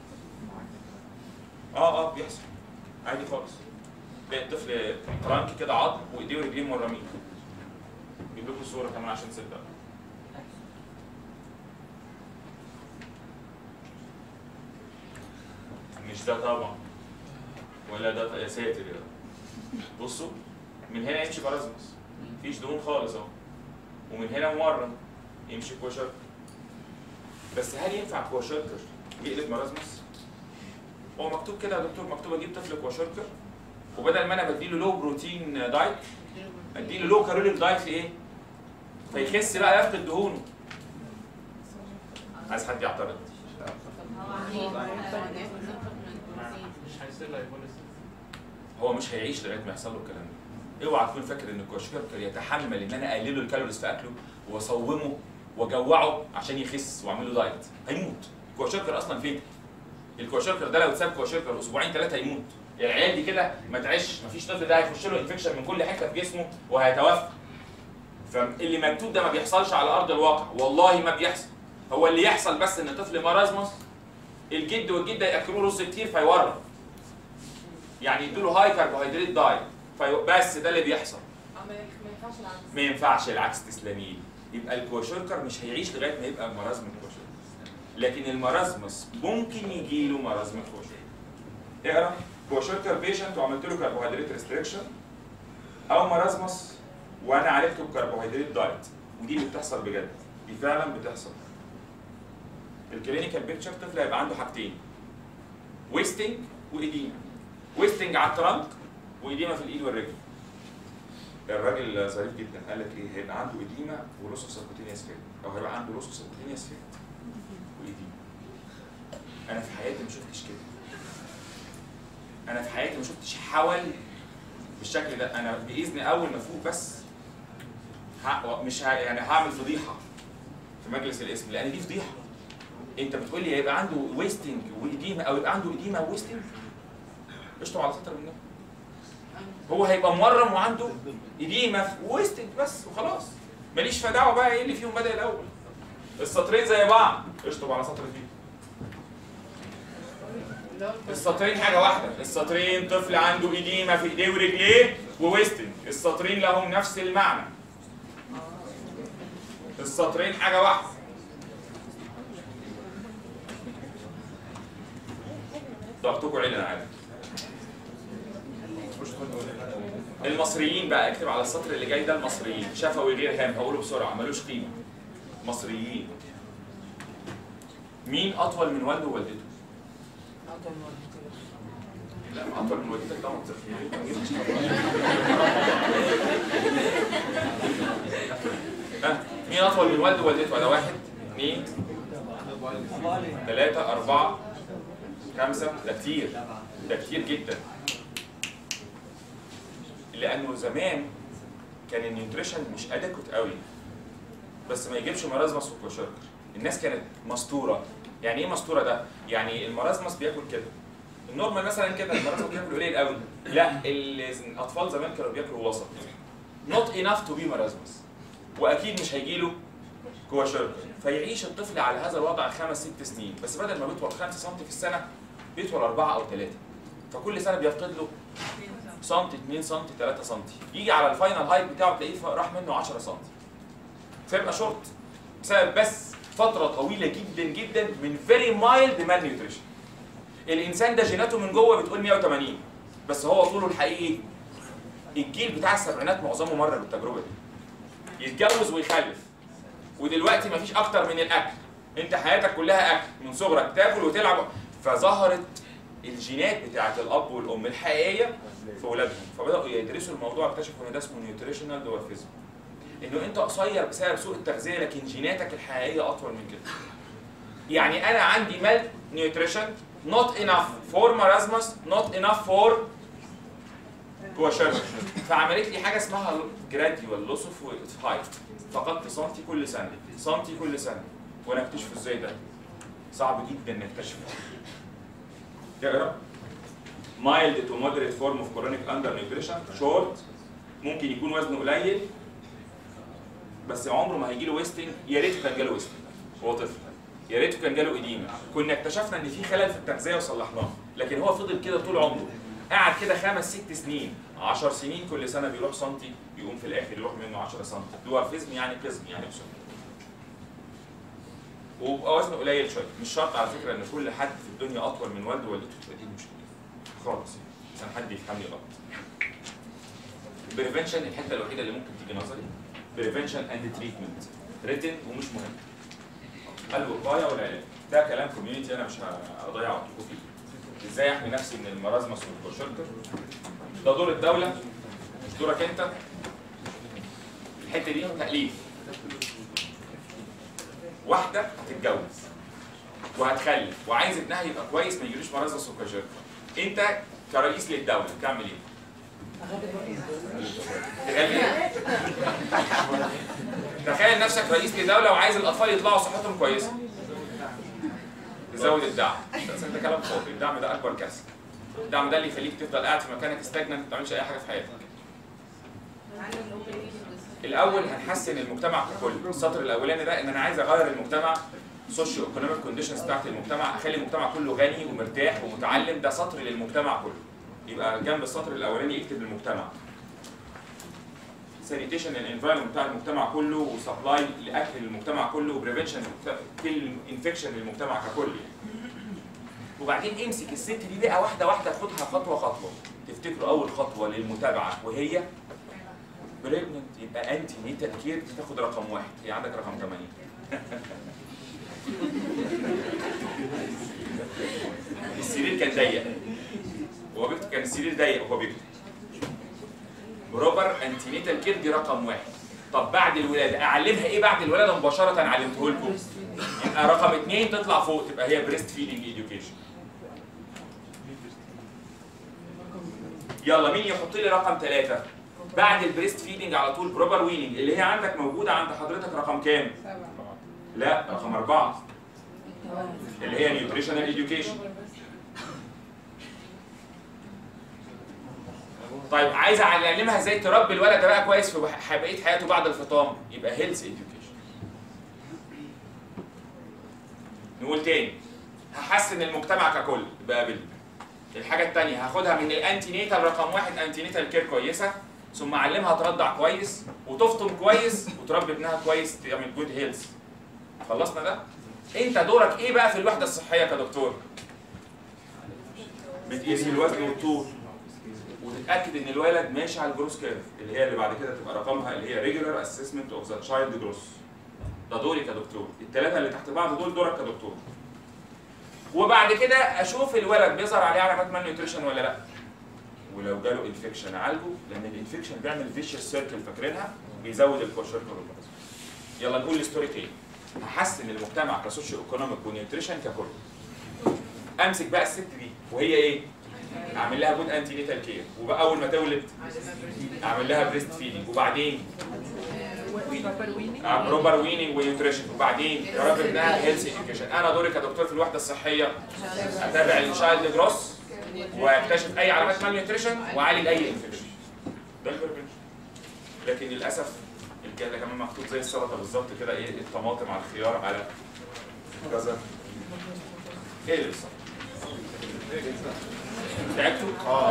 بيحصل عادي خالص. تلاقي الطفل ترانك كده عظم وايديه ورجليه مورمين. اجيب لكم الصوره كمان عشان تصدقوا. مش ده طبعا، ولا ده، يا ساتر يا رب. بصوا من هنا يمشي مرازمس، مفيش دهون خالص اهو، ومن هنا مورم يمشي كواشوركر. بس هل ينفع كواشوركر يقلب مرازمس؟ هو مكتوب كده يا دكتور، مكتوب اجيب طفل كواشوركر وبدل ما انا بديله لو بروتين دايت اديله لو كالوريك دايت في ايه؟ فيخس بقى يفقد دهونه. عايز حد يعترض؟ هو مش هيعيش لغايه ما يحصل له الكلام ده. اوعى تكون فاكر ان الكواشوركر يتحمل ان انا اقلل له الكالوريز في اكله واصومه واجوعه عشان يخس واعمل له دايت. هيموت. الكواشوركر اصلا فين؟ الكواشوركر ده لو اتساب كواشوركر اسبوعين 3 هيموت. يعني العيال دي كده ما تعيش، مفيش طفل ده هيخش له انفكشن من كل حته في جسمه وهيتوفى. فاللي مكتوب ده ما بيحصلش على ارض الواقع، والله ما بيحصل. هو اللي يحصل بس ان طفل مرازموس الجد والجده ياكلوه رز كتير فيورم، يعني يدوا له هاي كربوهيدرات دايت بس ده اللي بيحصل. ما ينفعش العكس. ما ينفعش العكس، تسلمي. يبقى الكوشوركر مش هيعيش لغايه ما يبقى مرازم الكوشوركر، لكن المرازمس ممكن يجي له مرازم الكوشوركر. اقرا كوشوركر بيشنت وعملت له كربوهيدرات ريستريكشن او مرازمس وانا عالجته بكربوهيدرات دايت، ودي اللي بتحصل بجد، دي فعلا بتحصل. الكلينيكال بيكتشر طفل هيبقى عنده حاجتين، ويستنج وايديما. ويستنج على الترنك وايديما في الايد والرجل. الراجل ظريف جدا قال لك ايه، هيبقى عنده ايديما ولوسوس سبكوتينيوس فات، او هيبقى عنده لوسوس سبكوتينيوس فات وايديما. انا في حياتي ما شفتش كده، انا في حياتي ما شفتش حول بالشكل ده. انا باذن اول ما افوق بس مش يعني هعمل فضيحه في مجلس الاسم، لان دي فضيحه. انت بتقول لي هيبقى عنده ويستنج وايديما، او يبقى عنده ايديما وويستنج؟ اشطب على سطر منه. هو هيبقى مورم وعنده ايديما وويستنج بس وخلاص، ماليش في دعوه بقى ايه اللي فيهم بدا الاول. السطرين زي بعض، اشطب على سطر فيه. السطرين حاجه واحده، السطرين طفل عنده ايديما في ايديه ورجليه وويستنج، السطرين لهم نفس المعنى. السطرين حاجه واحده. ضغطكم عالي انا عارف. المصريين بقى، اكتب على السطر اللي جاي ده، المصريين شفوي غير هام، هقوله بسرعه ملوش قيمه. مصريين. مين اطول من والده ووالدته؟ اطول من والدتي. لا، ما اطول من والدتك ده منطقي. مين اطول من والده ووالدته؟ ده 1 2 3 4 5. ده كتير، ده كتير جدا. لانه زمان كان النيوتريشن مش ادكوت قوي، بس ما يجيبش مرازمس وكوشوركر. الناس كانت مستوره. يعني ايه مستوره ده؟ يعني المرازمس بياكل كده، النورمال مثلا كده، المرازمس بياكل قليل قوي. لا، الاطفال زمان كانوا بياكلوا وسط، not enough to be مرازمس، واكيد مش هيجي له كوشوركر. فيعيش الطفل على هذا الوضع 5 6 سنين، بس بدل ما بيطول 5 سم في السنه بيطول 4 أو 3. فكل سنه بيفقد له سم، 2 سم، 3 سم. يجي على الفاينل هايت بتاعه تلاقيه راح منه 10 سم. فيبقى شورت بسبب بس فتره طويله جدا جدا من فيري مايلد مان نيوتريشن. الانسان ده جيناته من جوه بتقول 180، بس هو طوله الحقيقي الجيل بتاع السبعينات معظمه مر بالتجربه دي، يتجوز ويخلف. ودلوقتي مفيش اكتر من الاكل، انت حياتك كلها اكل من صغرك، تاكل وتلعب. فظهرت الجينات بتاعت الاب والام الحقيقيه في اولادهم، فبداوا يدرسوا الموضوع، اكتشفوا ان ده اسمه نيوتريشنال دوارفيزم، انه انت قصير بسبب سوء التغذيه لكن جيناتك الحقيقيه اطول من كده. يعني انا عندي مال نيوتريشن not enough for marasmus, not enough for كوشوركر. فعملت لي حاجه اسمها جراديوال لوس اوف هايت، فقدت سنتي كل سنه، سنتي كل سنه. وانا اكتشفه ازاي ده؟ صعب جدا نكتشفه. تقرا mild to moderate form of chronic undernutrition، short، ممكن يكون وزنه قليل بس عمره ما هيجي له ويستنج. يا ريته كان جاله ويستنج هو طفل، يا ريته كان جاله ايديما، كنا اكتشفنا ان في خلل في التغذيه وصلحناه. لكن هو فضل كده طول عمره، قعد كده 5 6 سنين، 10 سنين، كل سنه بيروح سنتي، يقوم في الاخر يروح منه 10 سم. دوارفيزم يعني قزم، يعني بسرعه. ويبقى وزنه قليل شويه. مش شرط على فكره ان كل حد في الدنيا اطول من والده ووالدته تبقى دي مشكله خالص، عشان حد يفهمني غلط. بريفنشن الحته الوحيده اللي ممكن تيجي نظري، بريفنشن اند تريتمنت، ريتن ومش مهم. الوقايه والعلاج ده كلام كوميونتي، انا مش هضيع وقتكم فيه. ازاي احمي نفسي من المرازمس والكوشوركر؟ ده دور الدوله مش دورك انت. الحته دي تأليف. واحده هتتجوز وهتخلف وعايز ابنها يبقى كويس ما يجيلوش مرازمس والكوشوركر، انت كرئيس للدوله تعمل ايه؟ تخيل نفسك رئيس لدوله وعايز الاطفال يطلعوا صحتهم كويسه، تزود الدعم. بس انت كلام فاضي، الدعم ده اكبر كسر. الدعم ده اللي يخليك تفضل قاعد في مكانك ستاجننت ما تعملش اي حاجه في حياتك. الاول هنحسن المجتمع ككل. السطر الاولاني ده ان انا عايز اغير المجتمع، سوشيو ايكونوميك كونديشنز بتاعت المجتمع، اخلي المجتمع كله غني ومرتاح ومتعلم. ده سطر للمجتمع كله. يبقى جنب السطر الاولاني اكتب المجتمع. سانيتيشن الانفايرمنت بتاع المجتمع كله، وسبلاي لاكل المجتمع كله، وبريفنشن كل انفكشن للمجتمع ككل. وبعدين امسك الست دي بقى واحده واحده، خدها خطوه خطوه. تفتكروا اول خطوه للمتابعه وهي بريجننت، يبقى انتي نيتال كير تاخد رقم 1. هي عندك رقم 80. السرير كان ضيق وهو بيكتب، كان السرير ضيق وهو بيكتب. بروبر انتي نيتال كير دي رقم 1. طب بعد الولاده اعلمها ايه؟ بعد الولاده مباشره علمته لكم. يبقى رقم 2 تطلع فوق، تبقى هي بريست فيدنج ايديوكيشن. يلا مين يحط لي رقم 3 بعد البريست فيدنج على طول؟ بروبر ويننج، اللي هي عندك موجوده عند حضرتك رقم كام؟ 7. لا رقم 4 اللي هي نيوتريشنال ايديوكيشن. طيب عايز اعلمها ازاي تربي الولد ده بقى كويس في بقيه حياته بعد الفطام، يبقى هيلث ايديوكيشن. نقول تاني، هحسن المجتمع ككل يبقى الحاجه الثانيه هاخدها من الانتي نيتال رقم 1 انتي نيتال كير كويسه، ثم اعلمها ترضع كويس وتفطم كويس وتربي ابنها كويس، تعمل جود هيلث. خلصنا ده؟ انت دورك ايه بقى في الوحده الصحيه كدكتور؟ بتقيس الوزن والطول وتتاكد ان الولد ماشي على الجروس كيرف، اللي هي اللي بعد كده تبقى رقمها اللي هي ريجولار اسسمنت اوف ذا تشايلد جروس. ده دوري كدكتور. الثلاثه اللي تحت بعض دول دورك كدكتور. وبعد كده اشوف الولد بيظهر عليه علامات مال نيوتريشن ولا لا. ولو جاله انفكشن اعالجه، لان الانفكشن بيعمل فيشيوس سيركل، فاكرينها؟ بيزود الكوشركل والبازل. يلا نقول الستوري تاني. هحسن المجتمع كسوشيو ايكونوميك ونيوتريشن ككل. امسك بقى الست دي وهي ايه؟ اعمل لها جود انتي نيتال كير، وبقى اول ما تولد اعمل لها بريست فيدنج، وبعدين بروبر ويننج ونيوتريشن، وبعدين يربي ابنها هيلث ايديوكيشن. انا دوري كدكتور في الوحده الصحيه اتابع الشايلد جروس واكتشف اي علامات مال نيوتريشن واعالج اي انفكشن. ده البريفنشن. لكن للاسف الكلام كمان محطوط زي السلطه بالظبط كده، ايه؟ الطماطم على الخيار على كذا. ايه اللي بالظبط؟ تعبتوا؟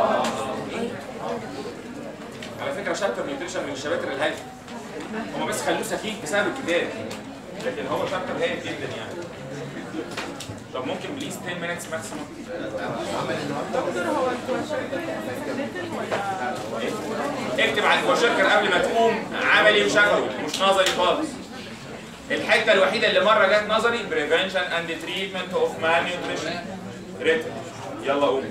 على فكره شابتر نيوتريشن من الشباتر الهاديه. هم بس خلوه سخيف بسبب الكتاب، لكن هو شابتر هادي جدا يعني. طب ممكن بليز 10 minutes ماكسيموم. دكتور هو الكواشركر ولا اكتب على الكواشركر قبل ما تقوم عملي وشفوي، مش نظري خالص. الحته الوحيده اللي مره جت نظري بريفنشن اند تريتمنت اوف مال نيوتريشن ريتن. يلا قوم.